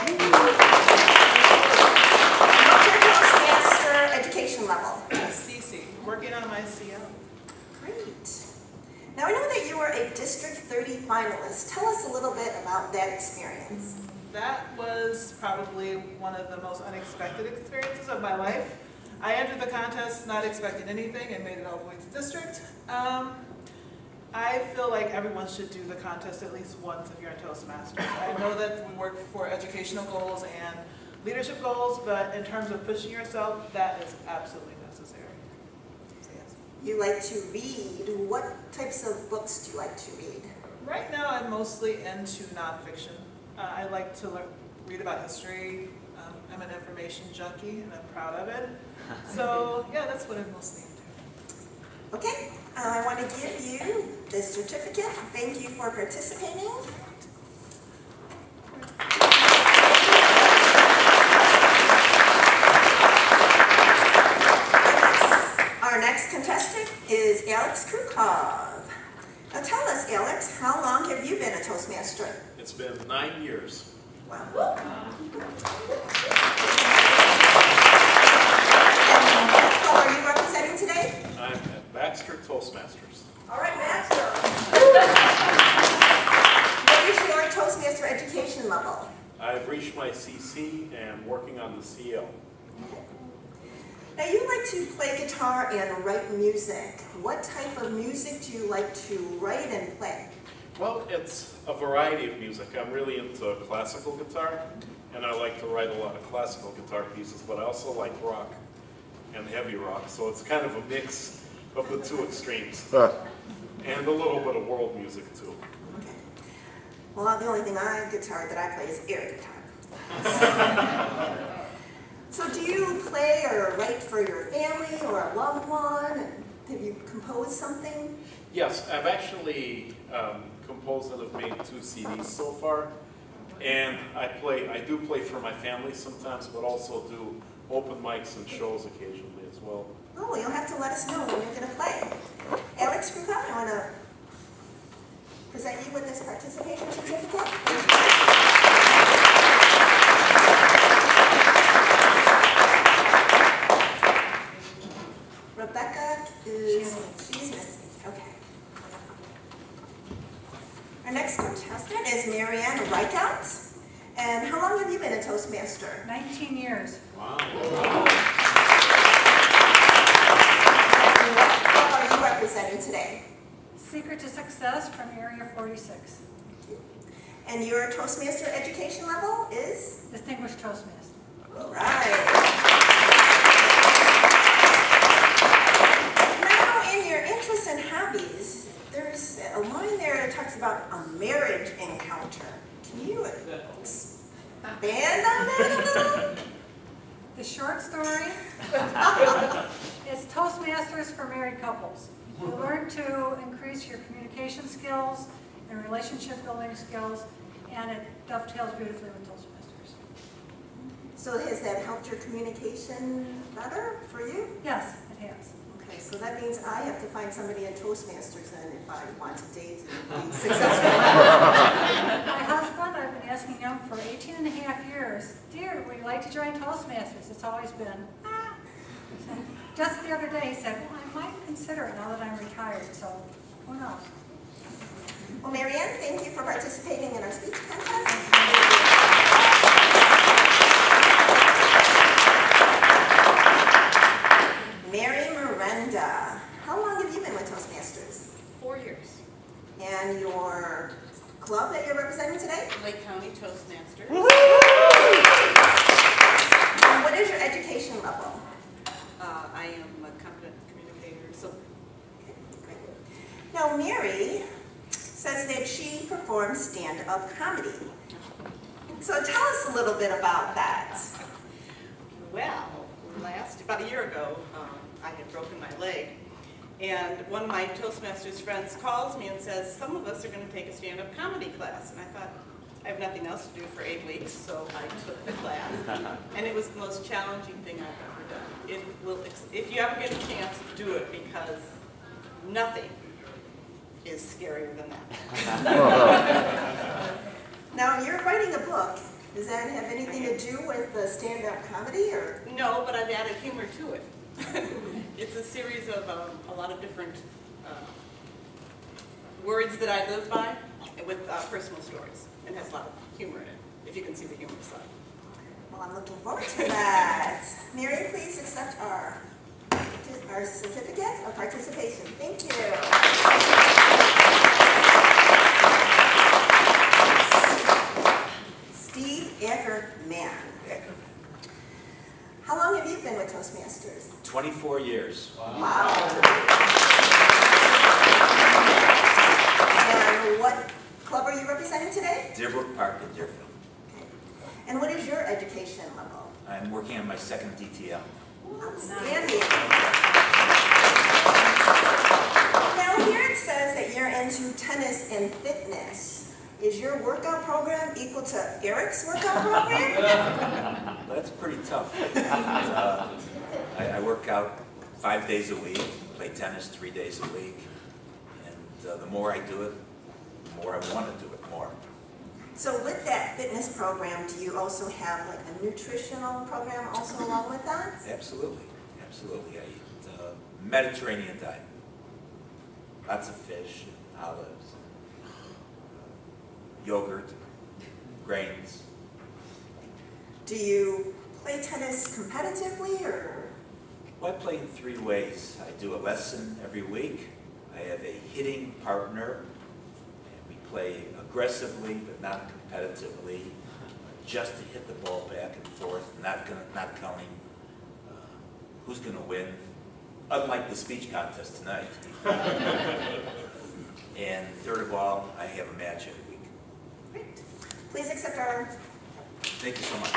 What's your Toastmaster education level? C C, working on my C L. Great. Now I know that you were a District thirty finalist. Tell us a little bit about that experience. That was probably one of the most unexpected experiences of my life. I entered the contest not expecting anything and made it all the way to district. Um, I feel like everyone should do the contest at least once if you're a Toastmaster. I know that we work for educational goals and leadership goals, but in terms of pushing yourself, that is absolutely necessary. So yes. You like to read. What types of books do you like to read? Right now, I'm mostly into nonfiction. Uh, I like to learn, read about history. Um, I'm an information junkie, and I'm proud of it. So, yeah, that's what I'm mostly into. Okay, uh, I want to give you this certificate. Thank you for participating. Our next contestant is Alex Krukov. Now tell us, Alex, how long have you been a Toastmaster? It's been nine years. Wow. And what are you representing today? I'm at Baxter Toastmasters. All right, Master. What is your Toastmaster education level? I've reached my C C and working on the C L. Now you like to play guitar and write music. What type of music do you like to write and play? Well, it's a variety of music. I'm really into classical guitar, and I like to write a lot of classical guitar pieces, but I also like rock and heavy rock, so it's kind of a mix of the two extremes. And a little bit of world music, too. Okay. Well, the only thing I guitar that I play is air guitar. So do you play or write for your family or a loved one? Have you composed something? Yes, I've actually um, composed and have made two C Ds so far. And I play, I do play for my family sometimes, but also do open mics and shows occasionally as well. Oh, well, you'll have to let us know when you're going to play. Alex Krukov, I want to present you with this participation certificate. Rebecca is, she's missing, okay. Our next contestant is Marianne Reichout. And how long have you been a Toastmaster? nineteen years. Wow. And what club are you representing today? Secret to Success from Area forty-six. And your Toastmaster education level is? Distinguished Toastmaster. All right. Now, in your interests and hobbies, there's a line there that talks about a marriage encounter. Can you expand on that a little? The short story is Toastmasters for married couples. You learn to increase your communication skills and relationship building skills, and it dovetails beautifully with Toastmasters. So has that helped your communication better for you? Yes, it has. Okay, so that means I have to find somebody in Toastmasters then if I want to date and be successful. My husband, I've been asking him for eighteen and a half years, dear, would you like to join Toastmasters? It's always been, ah. So just the other day, he said, well, I might consider it now that I'm retired, so who knows? Well, Marianne, thank you for participating in our speech contest. Mary Miranda, how long have you been with Toastmasters? Four years. And your club that you're representing today? Lake County Toastmasters. And what is your education level? Uh, I am a competent communicator. So, Okay, great. Now, Mary says that she performs stand-up comedy. So tell us a little bit about that. well, last, about a year ago, um, I had broken my leg. And one of my Toastmasters friends calls me and says, some of us are going to take a stand-up comedy class. And I thought, I have nothing else to do for eight weeks, so I took the class. And it was the most challenging thing I've ever done. It will, if you ever get a chance, do it, because nothing is scarier than that. Now, you're writing a book. Does that have anything to do with the stand-up comedy, or? No, but I've added humor to it. It's a series of um, a lot of different uh, words that I live by with uh, personal stories, and has a lot of humor in it, if you can see the humor side. Well, I'm looking forward to that. Mary, please accept our, our certificate of participation. Thank you. Steve Ackerman. How long have you been with Toastmasters? twenty-four years. Wow. And what club are you representing today? Deerbrook Park in Deerfield. Okay. And what is your education level? I'm working on my second D T L. Outstanding. Now here it says that you're into tennis and fitness. Is your workout program equal to Eric's workout program? Well, that's pretty tough. Uh, I, I work out five days a week, play tennis three days a week, and uh, the more I do it, the more I want to do it more. So with that fitness program, do you also have like a nutritional program also along with that? Absolutely, absolutely. I eat uh, Mediterranean diet. Lots of fish, and olives, and, uh, yogurt, grains. Do you play tennis competitively, or? Well, I play in three ways. I do a lesson every week. I have a hitting partner, and we play aggressively but not competitively, just to hit the ball back and forth, not gonna, not counting uh, who's going to win, unlike the speech contest tonight. And third of all, I have a match every week. Great. Please accept our... Thank you so much.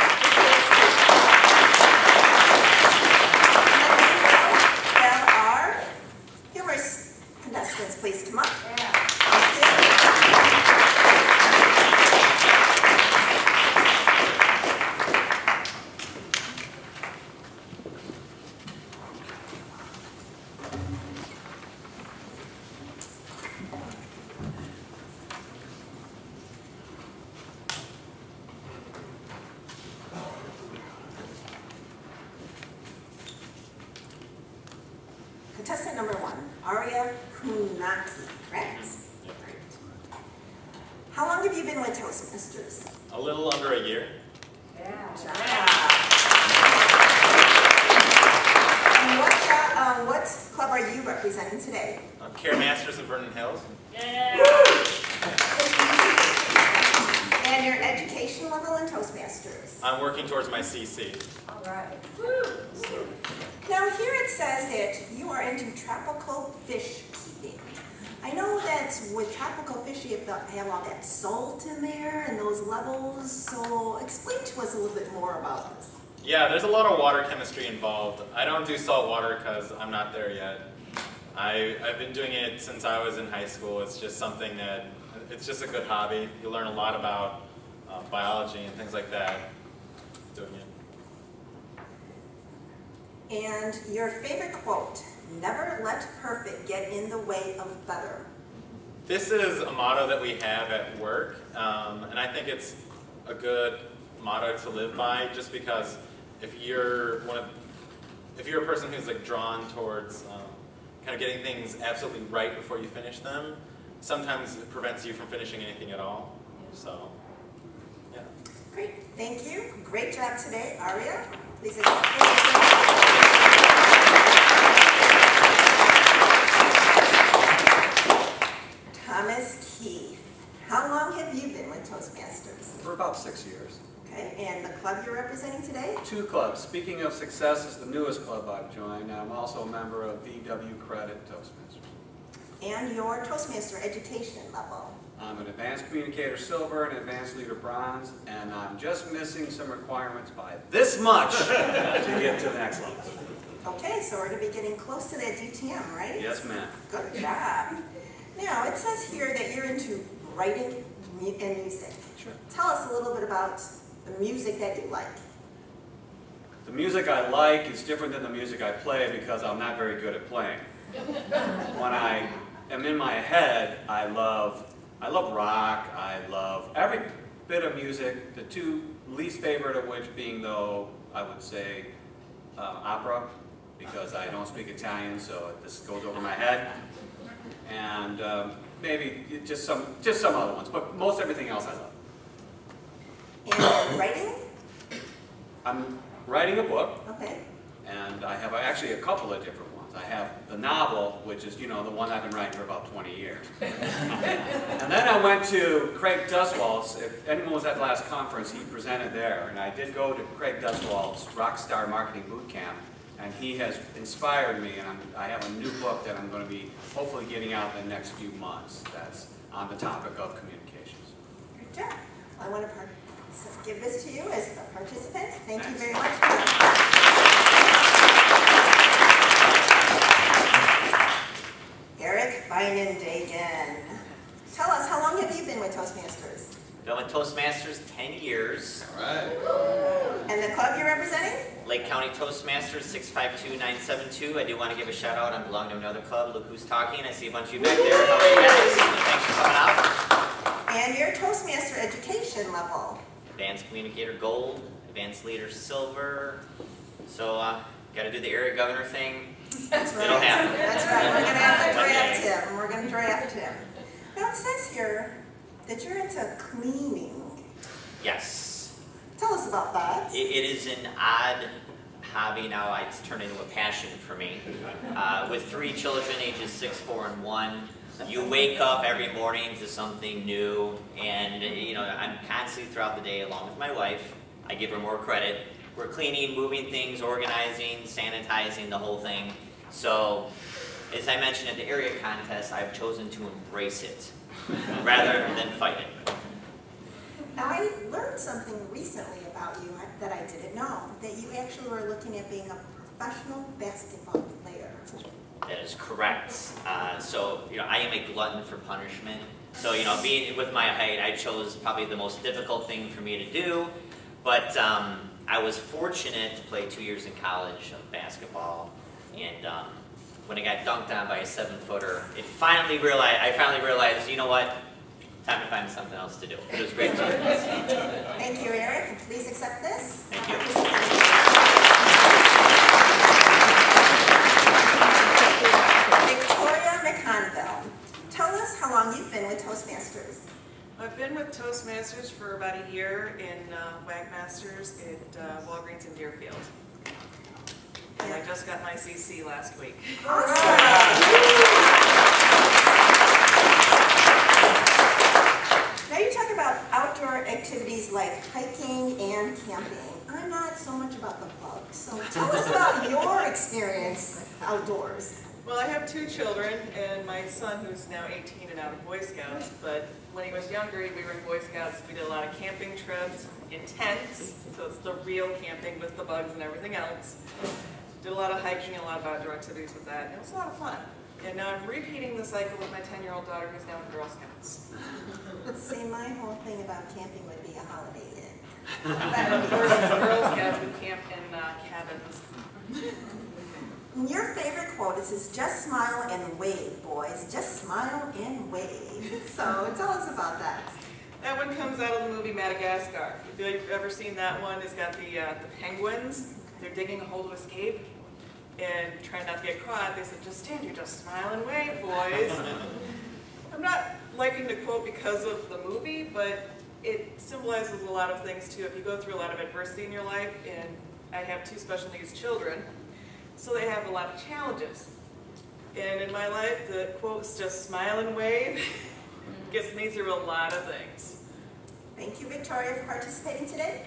There are humorous contestants. Please come up. Thank you. Contestant number one, Arya Kunaki, correct? How long have you been with Toastmasters? A little under a year. Yeah. And what, uh, um, what club are you representing today? I'm Care Masters of Vernon Hills. And your education level in Toastmasters? I'm working working towards my C C. All right. Woo. Now here it says that you are into tropical fish keeping. I know that with tropical fish you have to have all that salt in there and those levels, so explain to us a little bit more about this. Yeah, there's a lot of water chemistry involved. I don't do salt water because I'm not there yet. I, I've been doing it since I was in high school. It's just something that, it's just a good hobby. You learn a lot about uh, biology and things like that doing it. And your favorite quote, never let perfect get in the way of better. This is a motto that we have at work, um, and I think it's a good motto to live by, just because if you're one of, if you're a person who's like drawn towards um, kind of getting things absolutely right before you finish them, sometimes it prevents you from finishing anything at all. So, yeah. Great, thank you. Great job today, Aria. Please Thomas Keith, how long have you been with Toastmasters? For about six years. Okay, and the club you're representing today? Two clubs. Speaking of success, is the newest club I've joined. I'm also a member of V W Credit Toastmasters. And your Toastmaster education level? I'm an Advanced Communicator Silver and Advanced Leader Bronze, and I'm just missing some requirements by this much to get to the next level. Okay, so we're going to be getting close to that D T M, right? Yes, ma'am. Good job. Now, it says here that you're into writing mu and music. Sure. Tell us a little bit about the music that you like. The music I like is different than the music I play because I'm not very good at playing. When I am in my head, I love, I love rock, I love every bit of music, the two least favorite of which being, though, I would say uh, opera, because I don't speak Italian, so this goes over my head. And um, maybe just some, just some other ones, but most everything else I love. And writing? I'm writing a book. Okay. And I have actually a couple of different ones. I have the novel, which is, you know, the one I've been writing for about twenty years. And then I went to Craig Duswald's. If anyone was at the last conference, he presented there. And I did go to Craig Duswald's Rockstar Marketing Boot Camp. And he has inspired me, and I'm, I have a new book that I'm going to be hopefully getting out in the next few months that's on the topic of communications. Good job. I want to give this to you as a participant. Thank you very much. Eric Feinendagen. Tell us, how long have you been with Toastmasters? Been with Toastmasters ten years. All right. And the club you're representing? Lake County Toastmasters, six five two nine seven two. I do want to give a shout out. I belong to another club. Look who's talking. I see a bunch of you back there. How are you guys? Thanks for coming out. And your Toastmaster education level? Advanced Communicator Gold, Advanced Leader Silver. So, uh, got to do the area governor thing. That's right. It'll happen. That's right. We're going to have to draft him. We're going to draft him. Now it says here that you're into cleaning. Yes. Tell us about that. It, it is an odd hobby now. It's turned into a passion for me. Uh, with three children, ages six, four, and one, you wake up every morning to something new, and you know I'm constantly throughout the day, along with my wife. I give her more credit. We're cleaning, moving things, organizing, sanitizing, the whole thing. So, as I mentioned at the area contest, I've chosen to embrace it rather than fight it. Now, I learned something recently about you that I didn't know, that you actually were looking at being a professional basketball player. That is correct. Uh, so, you know, I am a glutton for punishment. So, you know, being with my height, I chose probably the most difficult thing for me to do. But um, I was fortunate to play two years in college of basketball. And um, when I got dunked on by a seven-footer, it finally realized, I finally realized, you know what? Time to find something else to do. It was great experience. Thank you, Eric. Please accept this. Thank you. Victoria McConville. Tell us how long you've been with Toastmasters. I've been with Toastmasters for about a year in uh, Wagmasters at uh, Walgreens in Deerfield. And I just got my C C last week. Awesome. Now you talk about outdoor activities like hiking and camping. I'm not so much about the bugs, so tell us about your experience outdoors. Well, I have two children, and my son, who's now eighteen and out of Boy Scouts, but when he was younger, we were in Boy Scouts. We did a lot of camping trips in tents, so it's the real camping with the bugs and everything else. Did a lot of hiking and a lot of outdoor activities with that, and it was a lot of fun. And now I'm repeating the cycle with my ten-year-old daughter, who's now in Girl Scouts. See, my whole thing about camping would be a holiday inn. But of course, the Girl Scouts would camp in uh, cabins. Your favorite quote is, is just smile and wave, boys. Just smile and wave. So tell us about that. That one comes out of the movie Madagascar. If you've ever seen that one, it's got the, uh, the penguins. They're digging a hole to escape and trying not to get caught. They said, just stand here, just smile and wave, boys. I'm not liking the quote because of the movie, but it symbolizes a lot of things too. If you go through a lot of adversity in your life, and I have two special needs children, so they have a lot of challenges. And in my life, the quote is just smile and wave gets me through a lot of things. Thank you, Victoria, for participating today.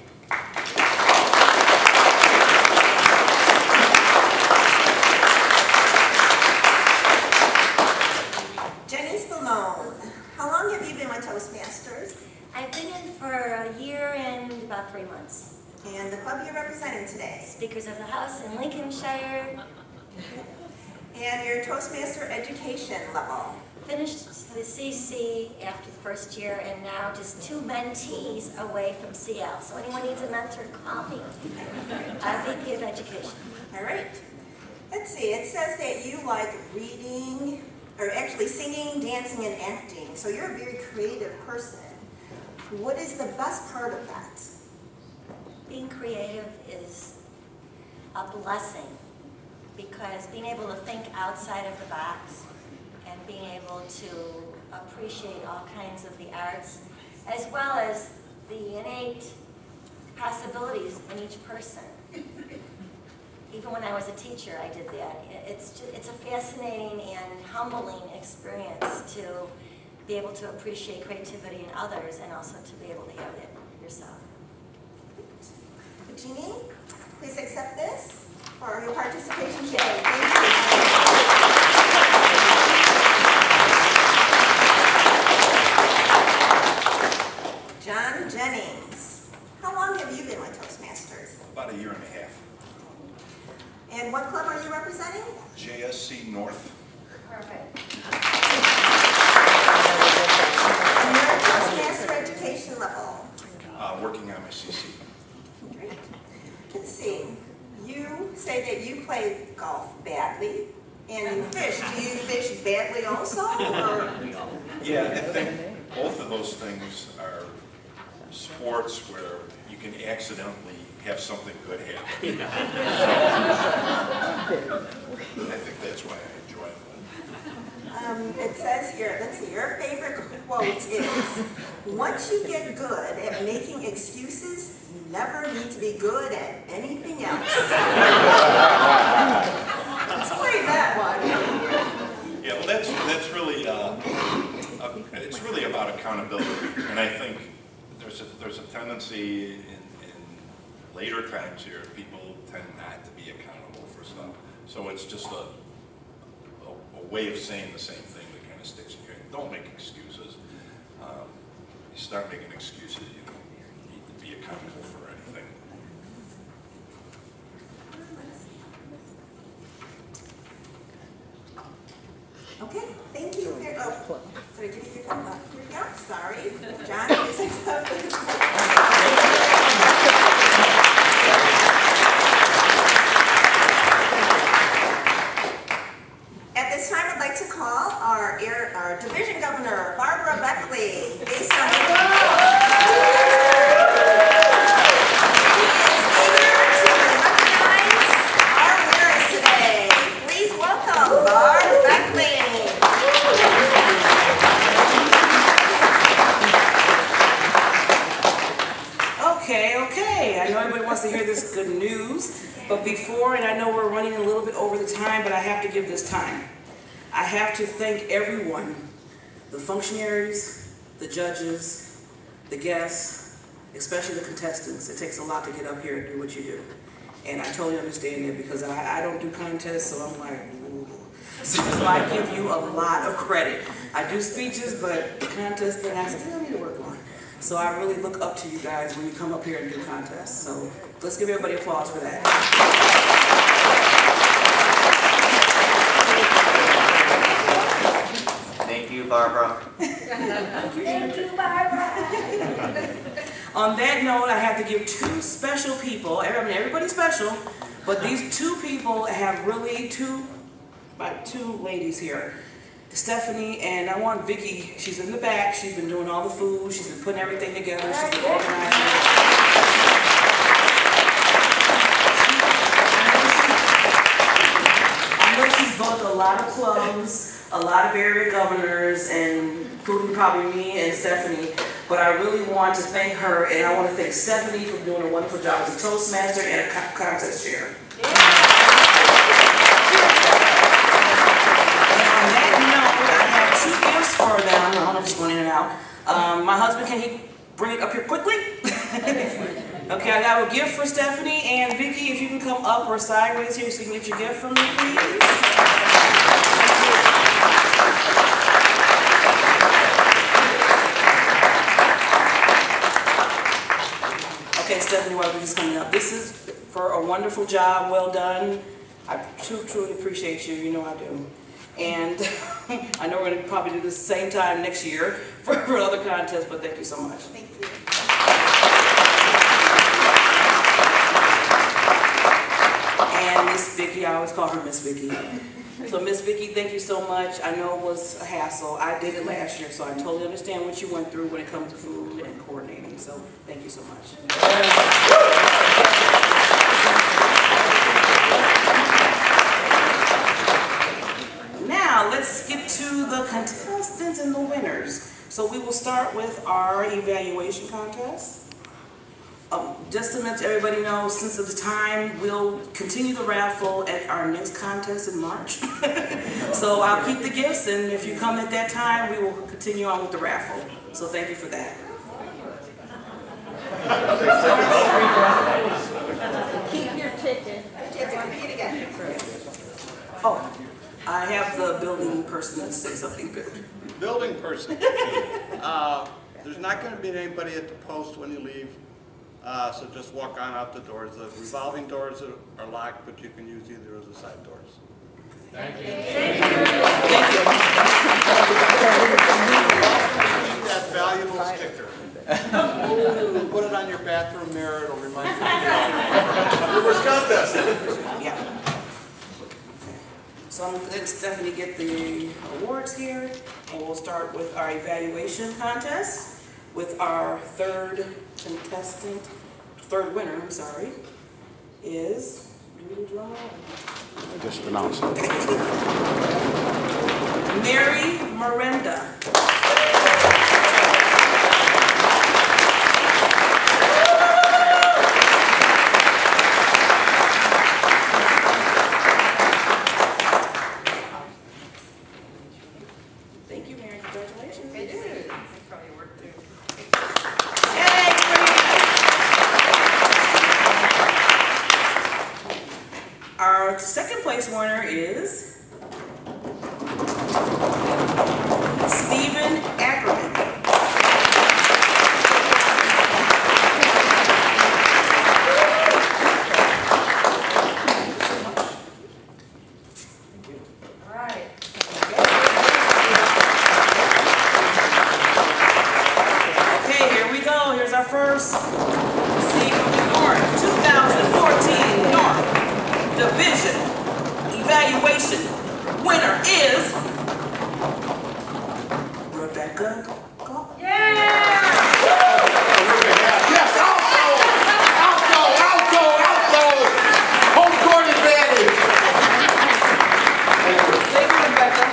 Jenny Spallone, how long have you been with Toastmasters? I've been in for a year and about three months. And the club you're representing today? Speakers of the House in Lincolnshire. And your Toastmaster education level? Finished the C C after the first year, and now just two mentees away from C L. So anyone needs a mentor, call me. I'm V P of Education. All right. Let's see, it says that you like reading, or actually singing, dancing, and acting. So you're a very creative person. What is the best part of that? Being creative is a blessing, because being able to think outside of the box and being able to appreciate all kinds of the arts, as well as the innate possibilities in each person. Even when I was a teacher, I did that. It's, just, it's a fascinating and humbling experience to be able to appreciate creativity in others and also to be able to have it yourself. Jeannie, please accept this for your participation today. Thank you. John Jennings, how long have you been with Toastmasters? About a year and a half. And what club are you representing? J S C North. Perfect. And your Toastmaster education level? Uh, working on my C C. Great. Let's see. You say that you play golf badly, and you fish. Do you fish badly also? Or? Yeah, I think both of those things are sports where you can accidentally have something good happen. I think that's why I enjoy it. Um, it says here, let's see, your favorite quote is, once you get good at making excuses, you never need to be good at anything else. Let's play that one. Yeah, well, that's that's really uh, uh, it's really about accountability, and I think there's a there's a tendency in, in later times here, people tend not to be accountable for stuff. So it's just a a, a way of saying the same thing that kind of sticks in your head. Don't make excuses. Um, you start making excuses, you don't need to be accountable for anything. Okay, thank you. Here, oh, sorry, did you hear that? Here we go. Sorry. John, please accept this. At this time, I'd like to call our, air, our Division Governor, Barbara Beckley. Based on the our winners today. Please welcome Barb Beckley. Okay, okay. I know everybody wants to hear this good news, but before, and I know we're running a little bit over the time, but I have to give this time. I have to thank everyone, the functionaries, the judges, the guests, especially the contestants. It takes a lot to get up here and do what you do. And I totally understand it because I, I don't do contests, so I'm like, ooh. So, so I give you a lot of credit. I do speeches, but the contest thing I still need to work on. So I really look up to you guys when you come up here and do contests. So let's give everybody applause for that. Thank you, Barbara. Thank you, Barbara. On that note, I have to give two special people, I mean, everybody's special, but these two people have really two, about two ladies here. Stephanie, and I want Vicky, she's in the back, she's been doing all the food, she's been putting everything together, she's been organizing. I know she's booked a lot of clubs, a lot of area governors, and including probably me and Stephanie, but I really want to thank her, and I want to thank Stephanie for doing a wonderful job as a Toastmaster and a contest chair. Two gifts for them. I don't know if it's going in and out. Um, my husband, can he bring it up here quickly? Okay, I got a gift for Stephanie and Vicky. If you can come up or sideways here so you can get your gift from me, please. Okay, Stephanie, while Vicky's coming up, this is for a wonderful job, well done. I truly, truly appreciate you. You know I do. And I know we're going to probably do this same time next year for, for other contests, but thank you so much. Thank you. And Miss Vicky, I always call her Miss Vicky. So Miss Vicky, thank you so much. I know it was a hassle. I did it last year, so I totally understand what you went through when it comes to food and coordinating. So thank you so much. Now, let's get to the contestants and the winners. So we will start with our evaluation contest. Um, just to let everybody know, since of the time, we'll continue the raffle at our next contest in March. So I'll keep the gifts, and if you come at that time, we will continue on with the raffle. So thank you for that. Keep your ticket. You have to repeat again. Oh. I have the building person to say something good. Building person. uh, there's not going to be anybody at the post when you leave, uh, so just walk on out the doors. The revolving doors are locked, but you can use either of the side doors. Thank you. Thank you. That valuable sticker. Put it on your bathroom mirror. It'll remind you. Your first contest. Yeah. So I'm going to let Stephanie get the awards here, and we'll start with our evaluation contest with our third contestant, third winner, I'm sorry, is, I just pronounced it. Mary Miranda. Our second place winner is Stephen Ackerman. All right. Okay, here we go. Here's our first. See from the North, two thousand fourteen North Division evaluation winner is Rebecca. Yeah! Yes, alto! Alto! Alto! Alto! Home court advantage! Thank you, Rebecca.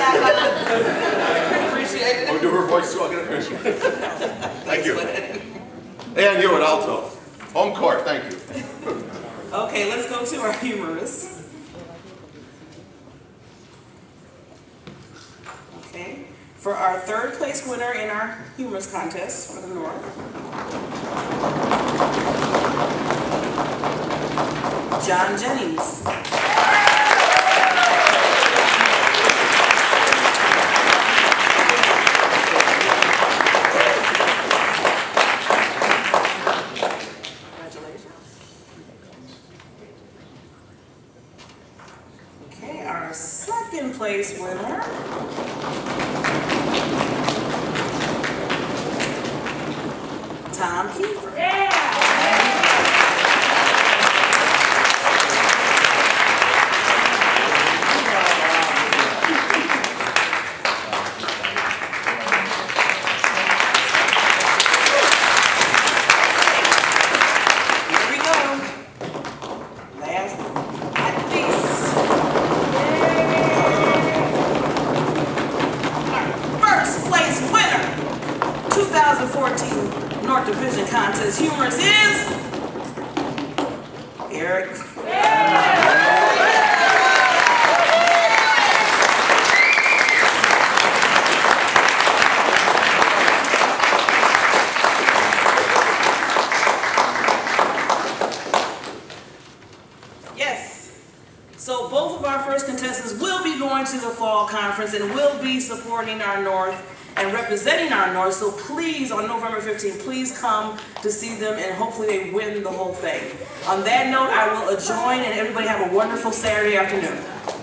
Appreciate it. I'll do her voice so I'll get her. Thank you. And you at alto. Home court, thank you. Okay, let's go to our humorist. Okay, for our third place winner in our humorous contest for the North John Jennings. Okay, our second place winner. Tom Kiefer. North Division Contest humorist is Eric. Yes. So both of our first contestants will be going to the fall conference and will be supporting our North and representing our North, so please, on November fifteenth, please come to see them and hopefully they win the whole thing. On that note, I will adjourn and everybody have a wonderful Saturday afternoon.